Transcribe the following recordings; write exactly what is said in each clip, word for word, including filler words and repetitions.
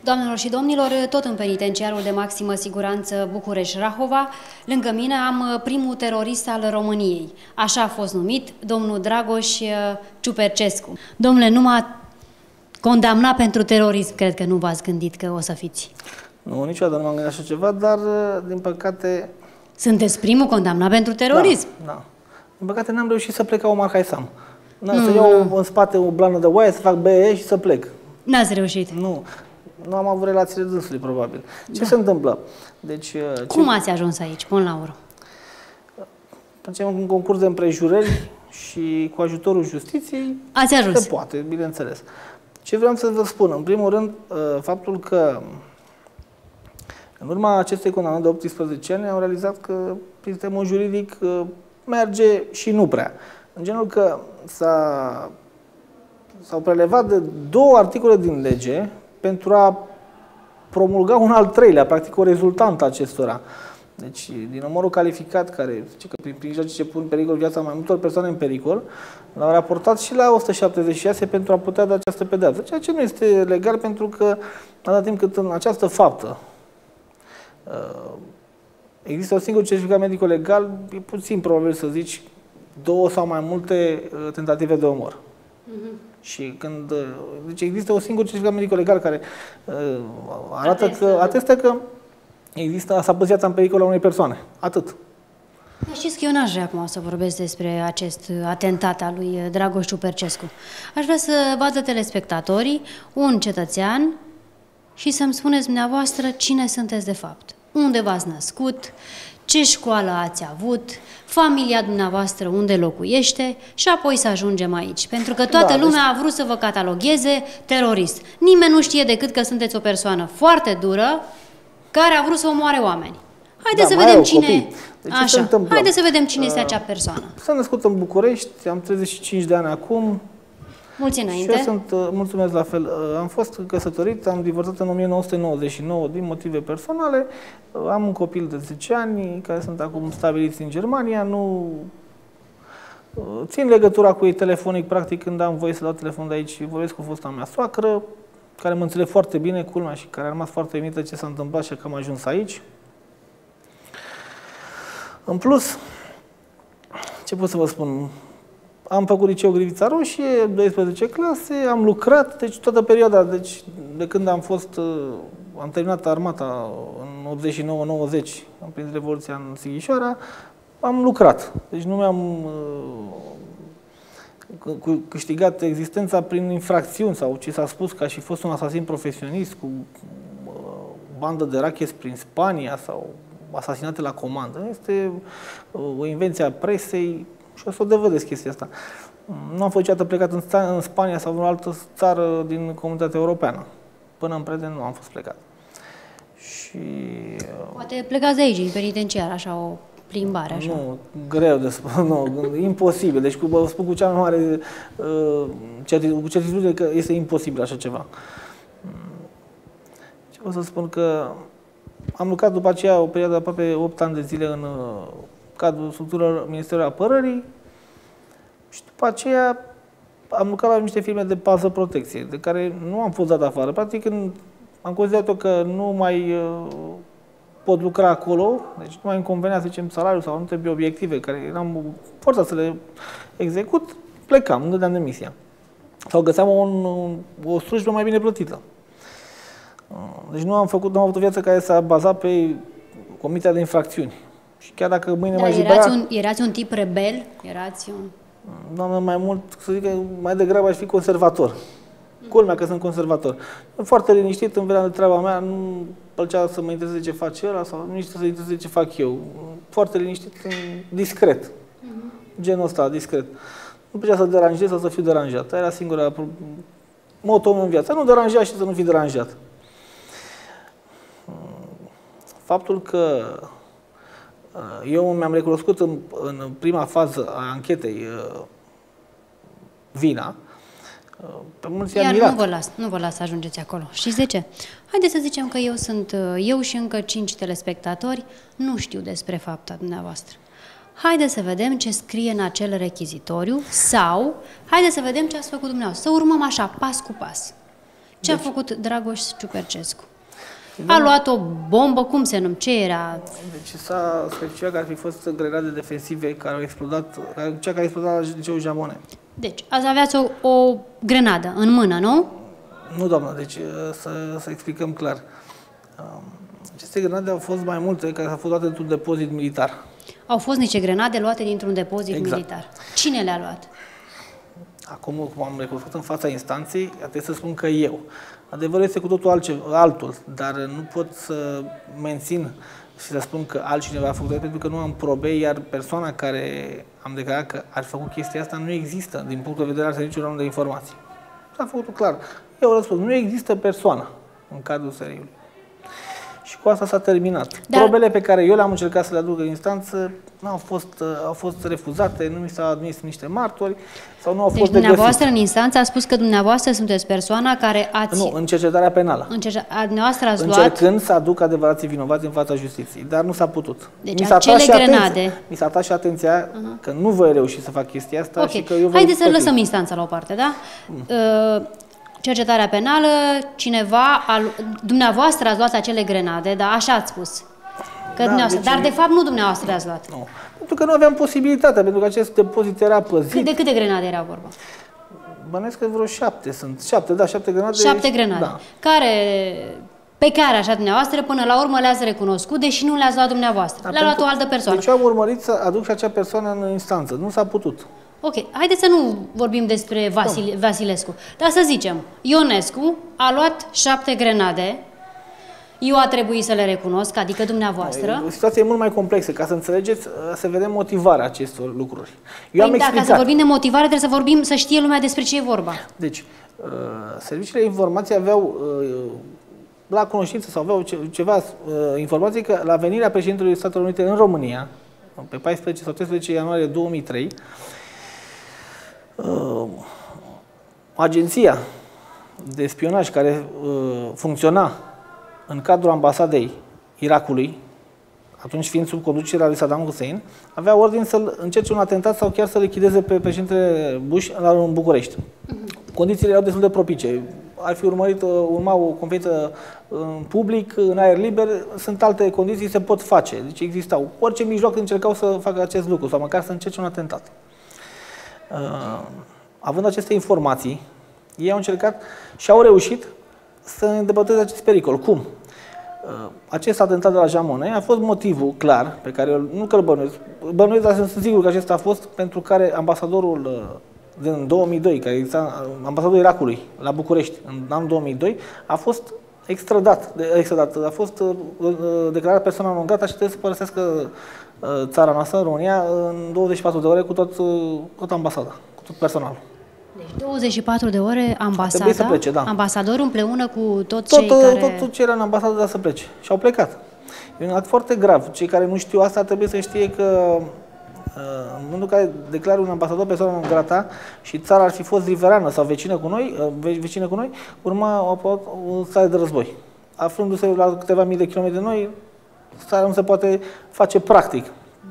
Doamnelor și domnilor, tot în penitenciarul de maximă siguranță București-Rahova, lângă mine am primul terorist al României. Așa a fost numit domnul Dragoș Ciupercescu. Domnule, nu m-a condamnat pentru terorism, cred că nu v-ați gândit că o să fiți. Nu, niciodată nu m-am gândit așa ceva, dar, din păcate... Sunteți primul condamnat pentru terorism? Da, da. Din păcate n-am reușit să plec ca Omar Haisam. Să iau în spate o blană de oaie, să fac B E și să plec. N-ați reușit? Nu. Nu am avut relațiile dânsului, probabil. Ce da. se întâmplă? Deci, Cum ce... ați ajuns aici, până la urmă? Facem un concurs de împrejurări și cu ajutorul justiției ați ajuns. se poate, bineînțeles. Ce vreau să vă spun? În primul rând, faptul că în urma acestei condamnări de optsprezece ani am realizat că sistemul juridic merge și nu prea. În genul că s-au prelevat de două articole din lege pentru a promulga un al treilea, practic o rezultantă acestora. Deci, din numărul calificat, care zice că prin mijloace ce pun în pericol viața mai multor persoane în pericol, l-au raportat și la o sută șaptezeci și șase pentru a putea da această pedeapsă. Ceea ce nu este legal, pentru că, atâta timp cât în această faptă există un singur certificat medico-legal, e puțin probabil să zici două sau mai multe tentative de omor. Uh-huh. Și când deci există un singur certificat medico-legal care uh, arată atestă. că atestă că există s-a pus viața în pericol a unei persoane. Atât. Știți că eu n-aș vrea acum să vorbesc despre acest atentat al lui Dragoș Ciupercescu. Aș vrea să vadă telespectatorii un cetățean și să-mi spuneți dumneavoastră cine sunteți de fapt. Unde v-ați născut, ce școală ați avut, familia dumneavoastră unde locuiește și apoi să ajungem aici. Pentru că toată da, lumea deci... a vrut să vă catalogheze terorist. Nimeni nu știe decât că sunteți o persoană foarte dură care a vrut să omoare oameni. Haideți da, să vedem cine... Deci Așa. Haideți să vedem cine uh, este acea persoană. S-a născut în București, am treizeci și cinci de ani acum. Mulți înainte. Și eu sunt, uh, mulțumesc la fel, uh, am fost căsătorit, am divorțat în o mie nouă sute nouăzeci și nouă din motive personale, uh, am un copil de zece ani, care sunt acum stabiliți în Germania, nu uh, țin legătura cu ei telefonic, practic când am voie să dau telefon de aici, vorbesc cu fosta mea soacră, care mă înțeleg foarte bine, culmea, și care a rămas foarte uimită ce s-a întâmplat și că am ajuns aici. În plus, ce pot să vă spun? Am făcut liceu Grivița Roșie, douăsprezece clase, am lucrat, deci toată perioada, deci de când am fost, am terminat armata în optzeci și nouă nouăzeci, am prins Revoluția în Sighișoara, am lucrat. Deci nu mi-am uh, câștigat existența prin infracțiuni sau ce s-a spus ca și fost un asasin profesionist cu uh, bandă de rachezi prin Spania sau asasinate la comandă. Este uh, o invenție a presei. Și o să o dovedesc chestia asta. Nu am fost niciodată plecat în, în Spania sau în o altă țară din comunitatea europeană. Până în prezent nu am fost plecat. Și... Poate plecați de aici, din penitenciar, așa, o plimbare, așa. Nu, greu de spus, nu, imposibil. Deci, vă spun cu cea mai mare, cu certitudine că este imposibil așa ceva. Ce pot să spun că am lucrat după aceea o perioadă de aproape opt ani de zile în cadrul structurilor Ministerului Apărării și după aceea am lucrat la niște firme de pază protecție, de care nu am fost dat afară. Practic, când am considerat eu că nu mai uh, pot lucra acolo, deci nu mai îmi convenea, să zicem, salariul sau anumite obiective care eram forțat să le execut, plecam, îmi dădeam demisia. Sau găseam un, o slujbă mai bine plătită. Uh, deci nu am făcut, nu am avut o viață care s-a bazat pe comiterea de infracțiuni. Și chiar dacă mâine Dar mai erați, libera, un, erați un tip rebel? Erați un... Doamne, mai mult, să zic că mai degrabă aș fi conservator. Culmea că sunt conservator. Foarte liniștit, îmi venea de treaba mea, nu plăcea să mă intereseze ce face ăla sau nici să se intereseze ce fac eu. Foarte liniștit, discret. Uh-huh. Genul ăsta, discret. Nu plăcea să deranjez sau să fiu deranjat. Era singura moto în viață. Nu deranja și să nu fi deranjat. Faptul că eu mi-am recunoscut în, în prima fază a anchetei vina, pe mulți i-am mirat. nu vă las, nu vă las să ajungeți acolo. Știți de ce? Haideți să zicem că eu sunt, eu și încă cinci telespectatori nu știu despre fapta dumneavoastră. Haideți să vedem ce scrie în acel rechizitoriu sau haideți să vedem ce ați făcut dumneavoastră. Să urmăm așa, pas cu pas. Ce deci, a făcut Dragoș Ciupercescu? A luat o bombă, cum se numește? Ce era? Deci s-a specificat că ar fi fost grenade defensive care au explodat, cea care a explodat la liceul Jamone. Deci, azi aveați o, o grenadă în mână, nu? Nu, doamnă, deci să, să explicăm clar. Aceste grenade au fost mai multe care au fost luate într-un depozit militar. Au fost niște grenade luate dintr-un depozit exact. militar. Cine le-a luat? Acum, cum am recunoscut în fața instanței, trebuie să spun că eu. Adevărul este cu totul altceva, altul, dar nu pot să mențin și să spun că altcineva a făcut, pentru că nu am probe, iar persoana care am declarat că ar fi făcut chestia asta nu există din punctul de vedere al Serviciului Român de Informații. S-a făcut clar. Eu răspund, nu există persoană în cadrul S R I-ului. Și cu asta s-a terminat. Dar probele pe care eu le-am încercat să le aduc în instanță nu au fost, au fost refuzate, nu mi s-au admis niște martori sau nu au deci fost de dumneavoastră găsit. În instanță a spus că dumneavoastră sunteți persoana care ați... Nu, în cercetarea penală. În cercetarea, dumneavoastră ați Încercând luat... să aduc adevărații vinovați în fața justiției, dar nu s-a putut. Deci mi s-a acele și grenade... Atenția, mi s-a atras și atenția uh-huh. că nu voi reuși să fac chestia asta okay. și că eu voi... Haideți să lăsăm instanța la o parte, da? Mm. Uh, cercetarea penală, cineva, a, dumneavoastră ați luat acele grenade, da, așa ați spus. Că da, deci dar de fapt nu dumneavoastră le-ați luat. Nu. Pentru că nu aveam posibilitatea, pentru că acest depozit era păzit. De câte grenade era vorba? Bănuiesc că vreo șapte sunt. Șapte, da, șapte grenade. Șapte grenade. Da. Care, pe care, așa dumneavoastră, până la urmă le-ați recunoscut, deși nu le-ați luat dumneavoastră. Da, le-a luat o altă persoană. Deci eu am urmărit să aduc și acea persoană în instanță. Nu s-a putut. Ok, haideți să nu vorbim despre Vasile, Vasilescu. Dar să zicem, Ionescu a luat șapte grenade, eu a trebuit să le recunosc, adică dumneavoastră. O situație mult mai complexă, ca să înțelegeți, să vedem motivarea acestor lucruri. Eu păi am da, explicat. ca să vorbim de motivare, trebuie să vorbim, să știe lumea despre ce e vorba. Deci, uh, serviciile de informații aveau uh, la cunoștință sau aveau ce, ceva uh, informații că la venirea președintelui Statelor Unite în România, pe paisprezece sau treisprezece ianuarie două mii trei, uh, agenția de spionaj care uh, funcționa în cadrul ambasadei Irakului, atunci fiind sub conducerea lui Saddam Hussein, avea ordine să încerce un atentat sau chiar să lichideze pe președintele Bush în București. Uh-huh. Condițiile erau destul de propice. Ar fi urmărit, urma o conferință în public, în aer liber, sunt alte condiții, se pot face. Deci existau. Orice mijloc încercau să facă acest lucru, sau măcar să încerce un atentat. Uh, având aceste informații, ei au încercat și au reușit să îndepărteze acest pericol. Cum? Acest atentat de la Jamone a fost motivul clar, pe care eu nu că-l bănuiesc, bănuiesc, dar sunt sigur că acesta a fost pentru care ambasadorul din două mii doi, care exista, ambasadorul Irakului la București în anul două mii doi, a fost extradat, extradat a fost declarat persoana non grata și trebuie să părăsească țara noastră, România, în douăzeci și patru de ore cu tot, tot ambasada, cu tot personalul. Deci douăzeci și patru de ore ambasada, să plece, da. ambasadorul împreună cu tot, tot cei tot, care... Tot, tot ce era în ambasadă să plece. Și au plecat. E un act foarte grav. Cei care nu știu asta trebuie să știe că în momentul în care declară un ambasador persoană non grata și țara ar fi fost riverană sau vecină cu noi, vecină cu noi, urma o, o stare de război. Aflându-se la câteva mii de kilometri de noi, starea nu se poate face practic.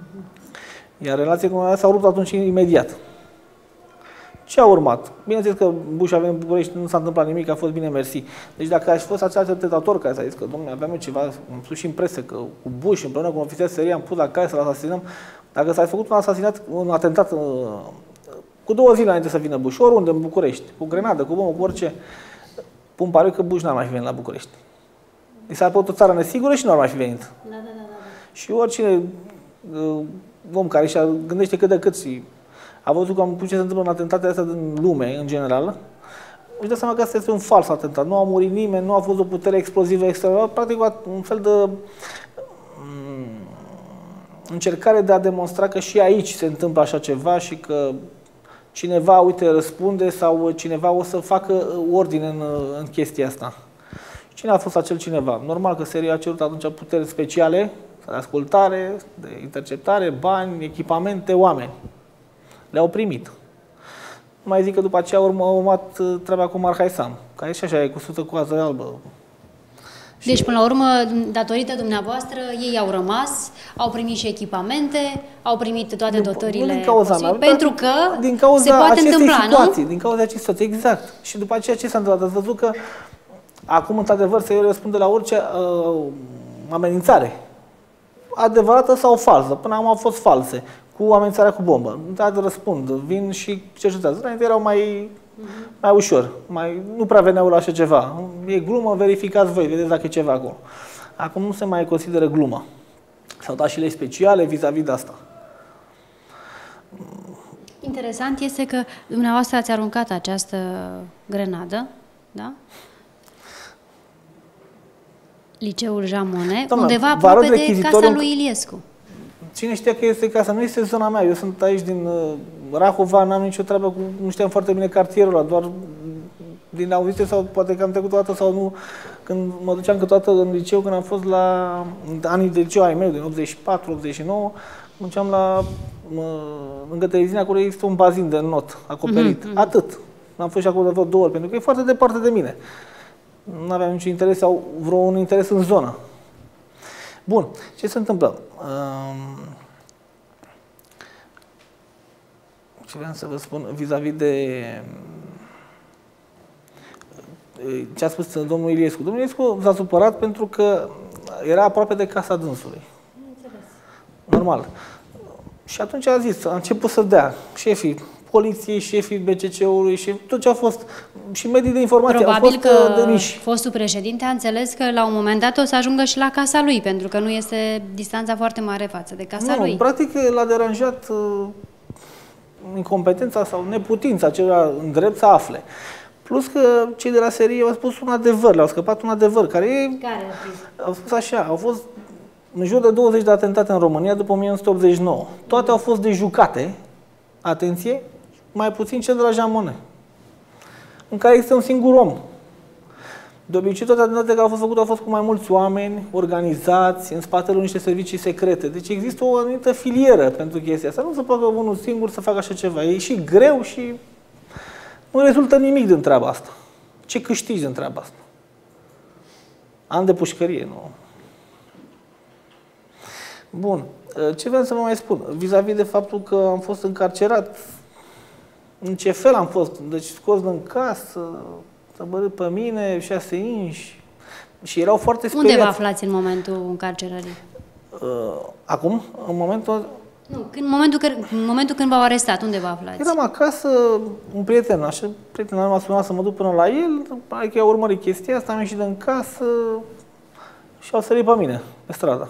Iar relația cu noi s-au rupt atunci imediat. Ce a urmat? Bineînțeles că Bush avea în București, nu s-a întâmplat nimic, a fost bine mersi. Deci dacă aș fi fost acel tentator care s-a zis că, domnule, aveam eu ceva, am spus și în presă, că cu Bush împreună cu un ofițer S R I am pus la cale să-l asasinăm, dacă s-a făcut un asasinat, un atentat cu două zile înainte să vină Bush, oriunde în București, cu grenadă, cu bombă, cu orice, pun pariu că Bush n-ar mai fi venit la București. I s-a părut o țară nesigură și nu ar mai fi venit. Da, da, da, da. Și oricine om care și gândește cât de cât și a văzut cam ce se întâmplă în atentatele astea din lume, în general, își dă seama că asta este un fals atentat. Nu a murit nimeni, nu a fost o putere explozivă extraordinară, practic un fel de um, încercare de a demonstra că și aici se întâmplă așa ceva și că cineva, uite, răspunde sau cineva o să facă ordine în, în chestia asta. Cine a fost acel cineva? Normal că S R I a cerut atunci puteri speciale, de ascultare, de interceptare, bani, echipamente, oameni. Le-au primit. Mai zic că după aceea urmă, a urmat treaba cu Marhai Sam, care și așa e cusută cu coază albă. Deci, până la urmă, datorită dumneavoastră, ei au rămas, au primit și echipamente, au primit toate dotările nu din cauza mea, pentru că din cauza se poate întâmpla, situații, nu? Din cauza acestei situații, exact. Și după aceea ce s-a întâmplat? Ați văzut că acum, într-adevăr, să răspunde la orice uh, amenințare, adevărată sau falsă. Până acum au fost false, cu amenințarea cu bombă. Într-adevăr răspund, vin și cercetează. Înainte erau mai, uh-huh. mai ușor, mai, nu prea veneau la așa ceva. E glumă, verificați voi, vedeți dacă e ceva acolo. Acum nu se mai consideră glumă. S-au dat și lei speciale vis-a-vis de asta. Interesant este că dumneavoastră ați aruncat această grenadă, da? Liceul Jean Monnet, Doamna, undeva aproape de casa lui Iliescu. Cine știa că este casa? Nu este zona mea. Eu sunt aici din uh, Rahova, n-am nicio treabă cu... Nu știam foarte bine cartierul ăla, doar din auzite sau poate că am trecut o dată sau nu. Când mă duceam câteodată în liceu, când am fost la anii de liceu ai mei, din optzeci și patru optzeci și nouă, mă duceam la... Mă, lângă televiziune, acolo există un bazin de not acoperit. Mm-hmm. Atât. Am fost și acolo de vreo două ori, pentru că e foarte departe de mine. Nu aveam niciun interes sau vreo un interes în zonă. Bun. Ce se întâmplă? Um, ce vreau să vă spun vis-a-vis de ce a spus domnul Iliescu. Domnul Iliescu s-a supărat pentru că era aproape de casa dânsului. Normal. Și atunci a zis, a început să dea șefii poliției, șefii B C C-ului, și tot ce a fost, și medii de informație. Probabil au fost că de mici. Fostul președinte a înțeles că la un moment dat o să ajungă și la casa lui, pentru că nu este distanța foarte mare față de casa nu, lui. Practic l-a deranjat uh, incompetența sau neputința celor în drept să afle. Plus că cei de la serie au spus un adevăr, le-au scăpat un adevăr, care e... Care au spus așa, au fost în jur de douăzeci de atentate în România după o mie nouă sute optzeci și nouă. Toate au fost dejucate, atenție, mai puțin cel de la Jean Monnet, în care există un singur om. De obicei, toate atentatele care au fost făcute au fost cu mai mulți oameni, organizați, în spatele unor niște servicii secrete. Deci există o anumită filieră pentru chestia asta. Nu se poate unul singur să facă așa ceva. E și greu și nu rezultă nimic din treaba asta. Ce câștigi din treaba asta? An de pușcărie, nu? Bun. Ce vreau să vă mai spun? Vis-a-vis de faptul că am fost încarcerat, în ce fel am fost? Deci scos din casă, s-a bărât pe mine, șase inși, și erau foarte speriați. Unde vă aflați în momentul încarcerării? Acum, în momentul... Nu, în momentul, că, în momentul când v-au arestat, unde vă aflați? Eram acasă, un prieten, așa, prietenul m-a sunat să mă duc până la el, adică i-a urmărit chestia asta, am ieșit din casă și au sărit pe mine, pe stradă.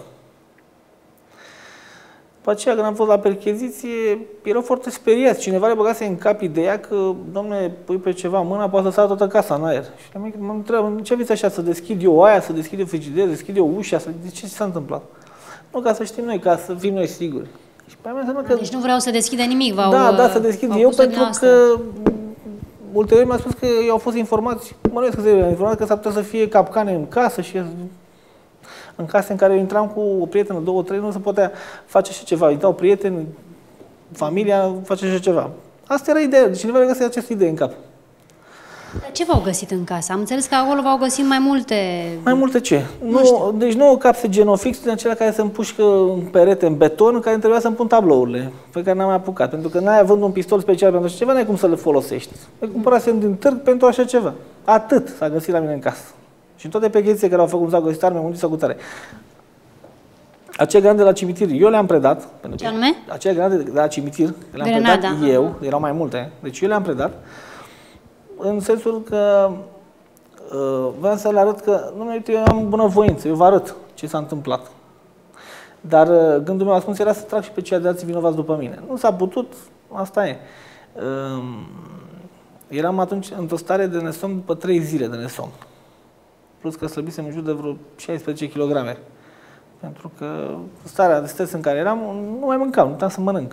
După aceea, când am fost la percheziție, erau foarte speriați. Cineva le băgase în cap ideea că, dom'le, pui pe ceva în mână, poate să sară toată casa în aer. Și mă întreabă, ce aveți așa, să deschid eu aia, să deschid eu frigider, să deschid eu ușa, să... De ce s-a întâmplat? Nu, ca să știm noi, ca să fim noi siguri. Și pe mea că... Deci nu vreau să deschidă nimic, v-au Da, da, să deschid eu, pentru că ulterior mi-a spus că i-au fost informați, mă nu că se informat că s-ar putea să fie capcane în casă și în case în care eu intram cu o prietenă, două, trei, nu se putea face așa ceva. Intrau prieteni, familia, face așa ceva. Asta era ideea. Deci cineva le găsea această idee în cap. Dar ce v-au găsit în casă? Am înțeles că acolo v-au găsit mai multe... Mai multe ce? Nu nu, deci nu o capse genofix din acelea care se împușcă în perete, în beton, în care trebuia să împun tablourile, pe care n-am mai apucat. Pentru că n-ai având un pistol special pentru așa ceva, n-ai cum să le folosești. Le cumpărasem din târg pentru așa ceva. Atât s-a găsit la mine în casă. Și în toate perchezițiile care au făcut, s-au găsit arme, muniții sau cu tare. Acele granade de la cimitir, eu le-am predat. Ce anume? Acele granade de la cimitir, le-am predat eu, erau mai multe, deci eu le-am predat, în sensul că uh, vreau să le arăt că, nu, uite, eu am bunăvoință, eu vă arăt ce s-a întâmplat. Dar uh, gândul meu ascuns era să trag și pe cei de alții vinovați după mine. Nu s-a putut, asta e. Uh, eram atunci într-o stare de nesomn după trei zile de nesomn. Plus că slăbisem în jur de vreo șaisprezece kilograme. Pentru că starea de stres în care eram, nu mai mâncam, nu puteam să mănânc.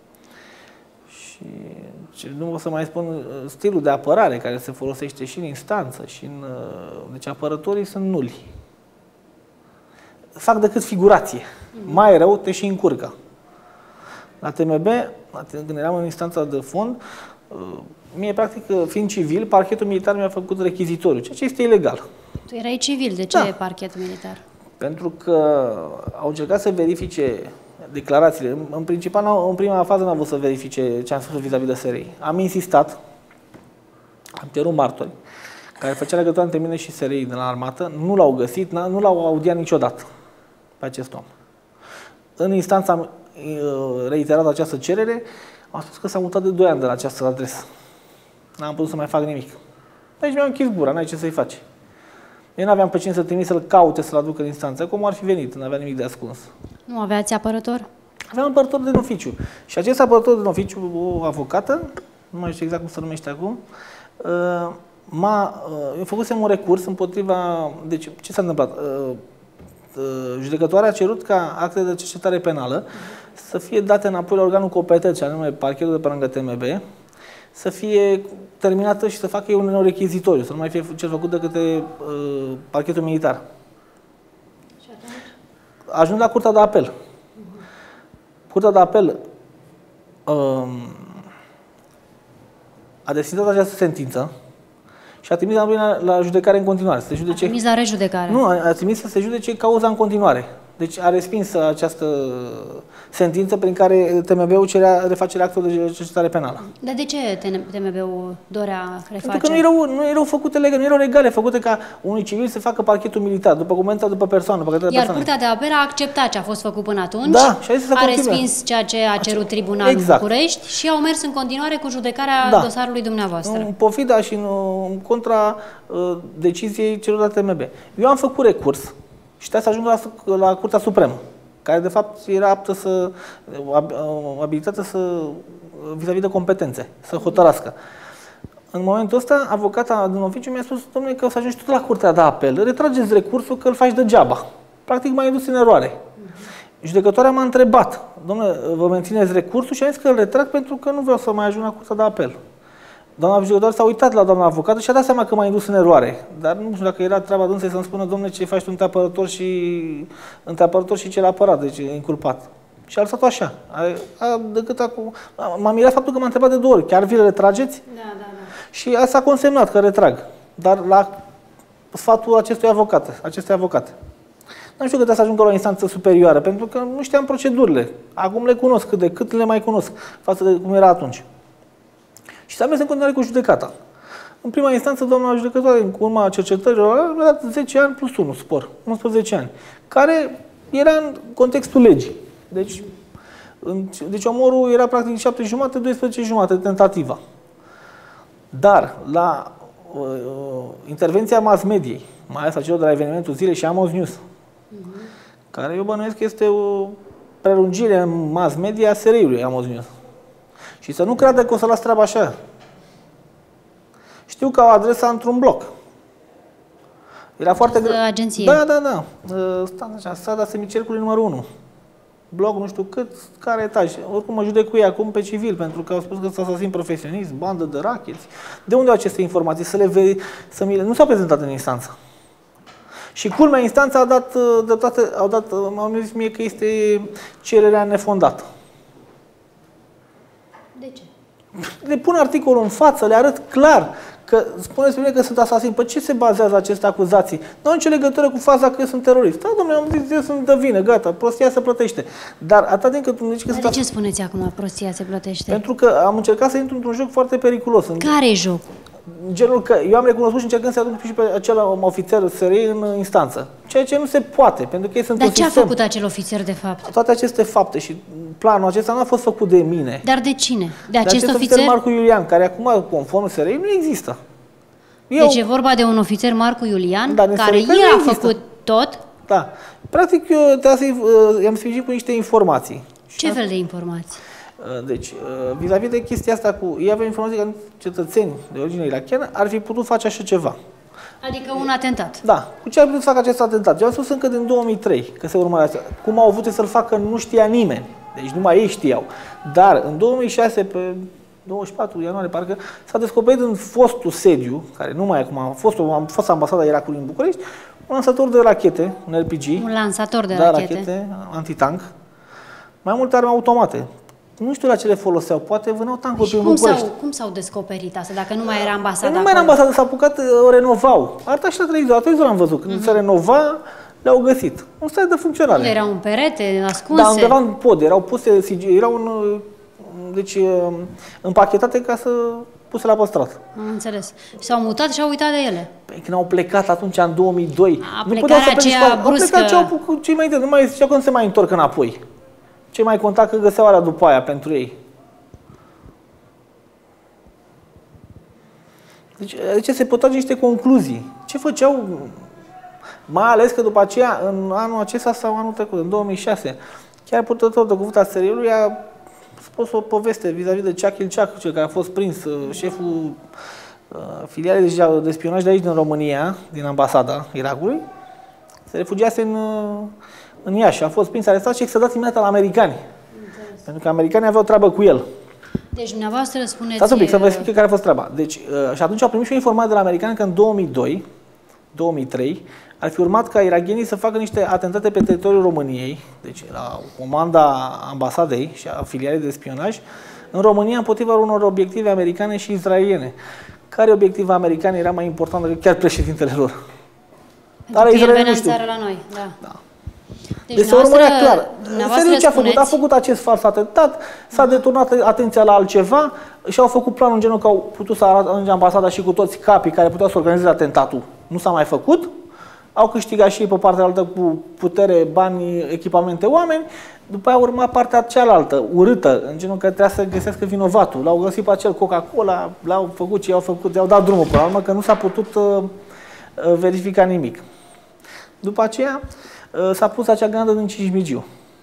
Și nu o să mai spun stilul de apărare care se folosește și în instanță, și în... Deci apărătorii sunt nuli. Fac decât figurație. Mm-hmm. Mai rău te și încurcă. La T M B, când eram în instanța de fond, mie, practic, fiind civil, parchetul militar mi-a făcut rechizitoriu, ceea ce este ilegal. Tu erai civil, de ce da. Parchetul militar? Pentru că au încercat să verifice declarațiile. În principal, în prima fază n-am vrut să verifice ce am spus vis-a-vis de S R I. Am insistat, am cerut martori, care făcea legătura între mine și S R I de la armată, nu l-au găsit, nu l-au audiat niciodată pe acest om. În instanța am reiterat această cerere, am spus că s-a mutat de doi ani de la această adresă. N-am putut să mai fac nimic. Deci mi-am închis gura, n-ai ce să-i faci. Eu n-aveam pe cine să trimit să-l caute, să-l aduc în instanță, cum ar fi venit, n-avea nimic de ascuns. Nu aveați apărător? Aveam apărător de oficiu. Și acest apărător de oficiu, o avocată, nu mai știu exact cum se numește acum, m-a, eu făcusem un recurs împotriva, deci ce s-a întâmplat? Judecătoarea a cerut ca actele de cercetare penală să fie date înapoi la organul competent, și anume parchetul de pe lângă T M B, să fie terminată și să facă un nou rechizitoriu, să nu mai fie cel făcut de către uh, parchetul militar. Și atunci? Ajung la Curtea de Apel. Curtea de Apel uh, a desfințat această sentință și a trimis la, la judecare în continuare. Să se judece... A trimis la rejudecare. Nu, a, a trimis să se judece cauza în continuare. Deci a respins această sentință prin care T M B-ul cerea refacerea actelor de cercetare penală. Dar de ce T M B-ul dorea refacerea? Pentru că nu erau, nu erau făcute legale, nu erau legale, făcute ca unui civil să facă parchetul militar, după documența după persoană. După Iar persoane. Curtea de Apel a acceptat ce a fost făcut până atunci, da, și a, zis să a respins ceea ce a cerut tribunalul exact. București și au mers în continuare cu judecarea da. dosarului dumneavoastră. În pofida și în, în contra uh, deciziei celor de la T M B. Eu am făcut recurs și trebuie să ajung la, la Curtea Supremă, care de fapt era aptă să, abilitată să, vis-a-vis de competențe, să hotărască. În momentul ăsta, avocata din oficiu mi-a spus, domnule, că o să ajungi tot la Curtea de Apel, retrageți recursul că îl faci degeaba. Practic m-a indus în eroare. Judecătoarea m-a întrebat, domnule, vă mențineți recursul? Și am zis că îl retrag pentru că nu vreau să mai ajung la Curtea de Apel. Doamna judecătoare s-a uitat la doamna avocată și a dat seama că m-a indus în eroare. Dar nu știu dacă era treaba dânsei să-mi spună, domnule, ce faci tu între apărător și, între apărător și cel apărat, deci e inculpat. Și a lăsat-o așa. A, a, decât acum, m-a mirat faptul că m-a întrebat de două ori, chiar vi le retrageți? Da, da, da. Și asta a consemnat că retrag. Dar la sfatul acestui avocat, acestei avocate. Nu știu că trebuie să ajung la o instanță superioară, pentru că nu știam procedurile. Acum le cunosc cât de cât le mai cunosc față de cum era atunci. Și s-a mers în continuare cu judecata. În prima instanță, doamna judecătoare, în urma cercetărilor, a dat zece ani plus unu spor, unsprezece ani, care era în contextul legii. Deci, în, deci omorul era practic șapte jumate, doisprezece jumate de tentativa. Dar la uh, intervenția mass mediei, mai ales a celor de la evenimentul zilei și Amos News, uh-huh. care eu bănuiesc că este o prelungire în mass media a S R I-ului Amos News. Și să nu creadă că o să las treaba așa. Știu că au adresa într-un bloc. Era foarte greu. Agenție. Da, da, da. Stați așa, strada Semicercului numărul unu. Bloc nu știu cât, care etaj. Oricum mă judec cu ei acum pe civil, pentru că au spus că sunt asasin profesionist, bandă de racheți. De unde au aceste informații? Să le vei, să mi le... Nu s-au prezentat în instanță. Și culmea, instanța a dat, de toate, au dat, m-au zis mie că este cererea nefondată. De ce? Le pun articolul în față, le arăt clar că spuneți mine că sunt asasin. Pe ce se bazează aceste acuzații? Nu au nicio legătură cu faza că eu sunt terorist. Da, domnule, am zis, eu sunt de vină, gata, prostia se plătește. Dar atât din cât tu zici că Dar sunt... de ce spuneți acum prostia se plătește? Pentru că am încercat să intru într-un joc foarte periculos. Care e jocul? Genul că eu am recunoscut și încercând să aduc și pe acel ofițer S R I în instanță. Ceea ce nu se poate, pentru că ei sunt Dar un ce sistem. a făcut acel ofițer de fapt? Toate aceste fapte și planul acesta nu a fost făcut de mine. Dar de cine? De de acest, acest ofițer? Marcu Iulian, care acum, conform S R I, nu există. Eu, deci e vorba de un ofițer Marcu Iulian, da, care el a făcut tot? Da. Practic, eu i-am sprijinit cu niște informații. Ce fel de informații? Deci, vis-a-vis -vis de chestia asta cu... Ei aveau informații că cetățeni de origine irachiană ar fi putut face așa ceva. Adică un atentat. Da. Cu ce ar putut să facă acest atentat? Eu am spus încă din două mii trei că se urmărează. Cum au avut să-l facă nu știa nimeni. Deci numai ei știau. Dar în două mii șase, pe douăzeci și patru ianuarie, parcă, s-a descoperit în fostul sediu, care nu mai e acum, a fost, a fost ambasada Irakului în București, un lansator de rachete, un R P G. Un lansator de da, rachete. rachete antitank. Mai multe arme automate. Nu știu la ce le foloseau, poate vâneau tancuri prin București. Cum s-au descoperit asta, dacă nu mai era ambasada? Nu mai era ambasada, s-a apucat, o renovau. Arta și la televizor, la televizor am văzut. Când uh-huh. se renova, le-au găsit. Un stai de funcționare. Unde era un perete ascunse? Da, undeva în pod, erau puse, erau în, deci, împachetate ca să puse la păstrat. Am înțeles. S-au mutat și au uitat de ele. Păi când au plecat atunci, în două mii doi, A, nu puteau să aceea plece, bruscă. au plecat ce au făcut cei mai de, nu mai zicea când se mai întorc înapoi. Ce mai conta că găseau alea după aia pentru ei. Deci, aici se pot trage niște concluzii. Ce făceau, mai ales că după aceea, în anul acesta sau anul trecut, în două mii șase, chiar purtătorul de cuvânt al S R I-ului a spus o poveste vis-a-vis de Chakil Chak, cel care a fost prins, șeful uh, filialei de, de spionaj de aici din România, din ambasada Irakului, se refugiase în, în Iași. A fost prins, arestat și extradat imediat la americani. Înțeles. Pentru că americanii aveau treabă cu el. Deci dumneavoastră spuneți... Stați un pic, să vă explic care a fost treaba. Deci, uh, și atunci au primit și o informație de la americani că în două mii doi, două mii trei, ar fi urmat ca irakienii să facă niște atentate pe teritoriul României, deci la comanda ambasadei și a filialei de spionaj, în România împotriva unor obiective americane și israeliene. Care obiectiv american era mai important decât chiar președintele lor? Dar el venea în țară la noi, da. da. Deci, deci se urmărea clar. Dumneavoastră ce a făcut? A făcut acest fals atentat, s-a deturnat atenția la altceva și au făcut planul în genul că au putut să arate ambasada și cu toți capii care puteau să organizeze atentatul. Nu s-a mai făcut. Au câștigat și ei pe partea altă cu putere, bani, echipamente, oameni. După aia urma partea cealaltă, urâtă, în genul că trebuia să găsească vinovatul. L-au găsit pe acel Coca-Cola, l-au făcut ce i-au făcut, i-au dat drumul până la urmă, că nu s-a putut uh, verifica nimic. După aceea uh, s-a pus acea granadă din Cismigiu.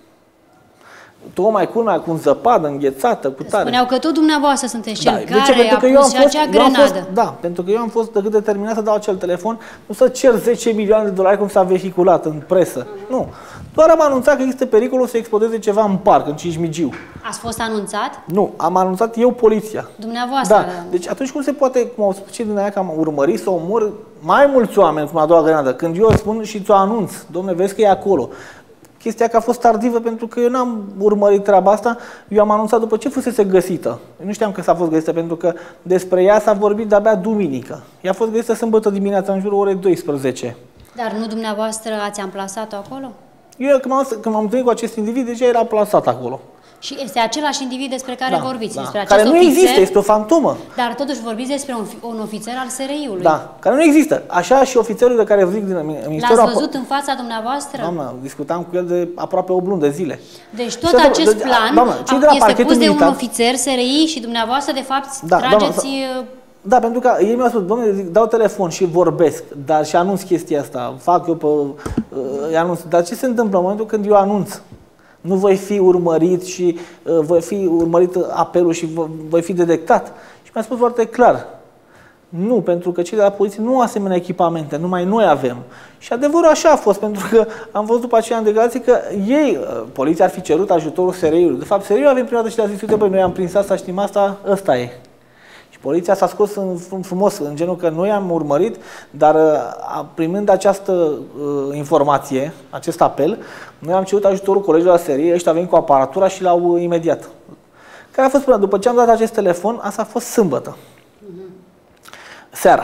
Tocmai cu una, cu zăpadă, înghețată, cu tare. Spuneau că tot dumneavoastră sunteți cel da, care a pus fost, acea grenadă. Fost, da, pentru că eu am fost decât determinat să dau acel telefon, nu să cer zece milioane de dolari cum s-a vehiculat în presă. Uh-huh. Nu. Doar am anunțat că există pericolul să explodeze ceva în parc, în Cismigiu. Ați fost anunțat? Nu, am anunțat eu poliția. Dumneavoastră? Da. Deci atunci cum se poate, cum au spus cei din aia că am urmărit să omor mai mulți oameni cum a doua grenadă, când eu spun și ți-o anunț, dom'le, vezi că e acolo. Chestia că a fost tardivă pentru că eu n-am urmărit treaba asta, eu am anunțat după ce fusese găsită. Eu nu știam că s-a fost găsită pentru că despre ea s-a vorbit de-abia duminică. Ea a fost găsită sâmbătă dimineața în jurul orei douăsprezece. Dar nu dumneavoastră ați amplasat-o acolo? Eu când m-am întâlnit cu acest individ, deja era plasat acolo. Și este același individ despre care da, vorbiți, da. despre acest care nu ofițer, există, este o fantomă. Dar totuși vorbiți despre un, un ofițer al S R I-ului. Da, care nu există. Așa și ofițerul de care zic din Ministerul... L-ați văzut în fața dumneavoastră? Doamnă, discutam cu el de aproape o lună de zile. Deci tot și acest de, plan doamnă, este pus de militar, un ofițer S R I și dumneavoastră, de fapt, da, trageți... Doamnă, da, pentru că ei mi-au spus, domnule, dau telefon și vorbesc, dar și anunț chestia asta, fac eu pe... Uh, anunț. Dar ce se întâmplă în momentul când eu anunț? Nu voi fi urmărit și uh, voi fi urmărit apelul și voi fi detectat. Și mi-a spus foarte clar, nu, pentru că cei de la poliție nu au asemenea echipamente, numai noi avem. Și adevărul așa a fost, pentru că am văzut după aceea în declarație că ei, uh, poliția ar fi cerut ajutorul S R I-ului. De fapt, S R I-ul a venit prima dată și le-a zis, uite, băi, noi am prins asta, știm asta, ăsta e. Și poliția s-a scos în frumos, în genul că noi am urmărit, dar uh, primând această uh, informație, acest apel, noi am cerut ajutorul colegilor la S R I, ăștia au venit cu aparatura și l-au uh, imediat. Care a fost până? După ce am dat acest telefon, asta a fost sâmbătă. Uh-huh. Seara.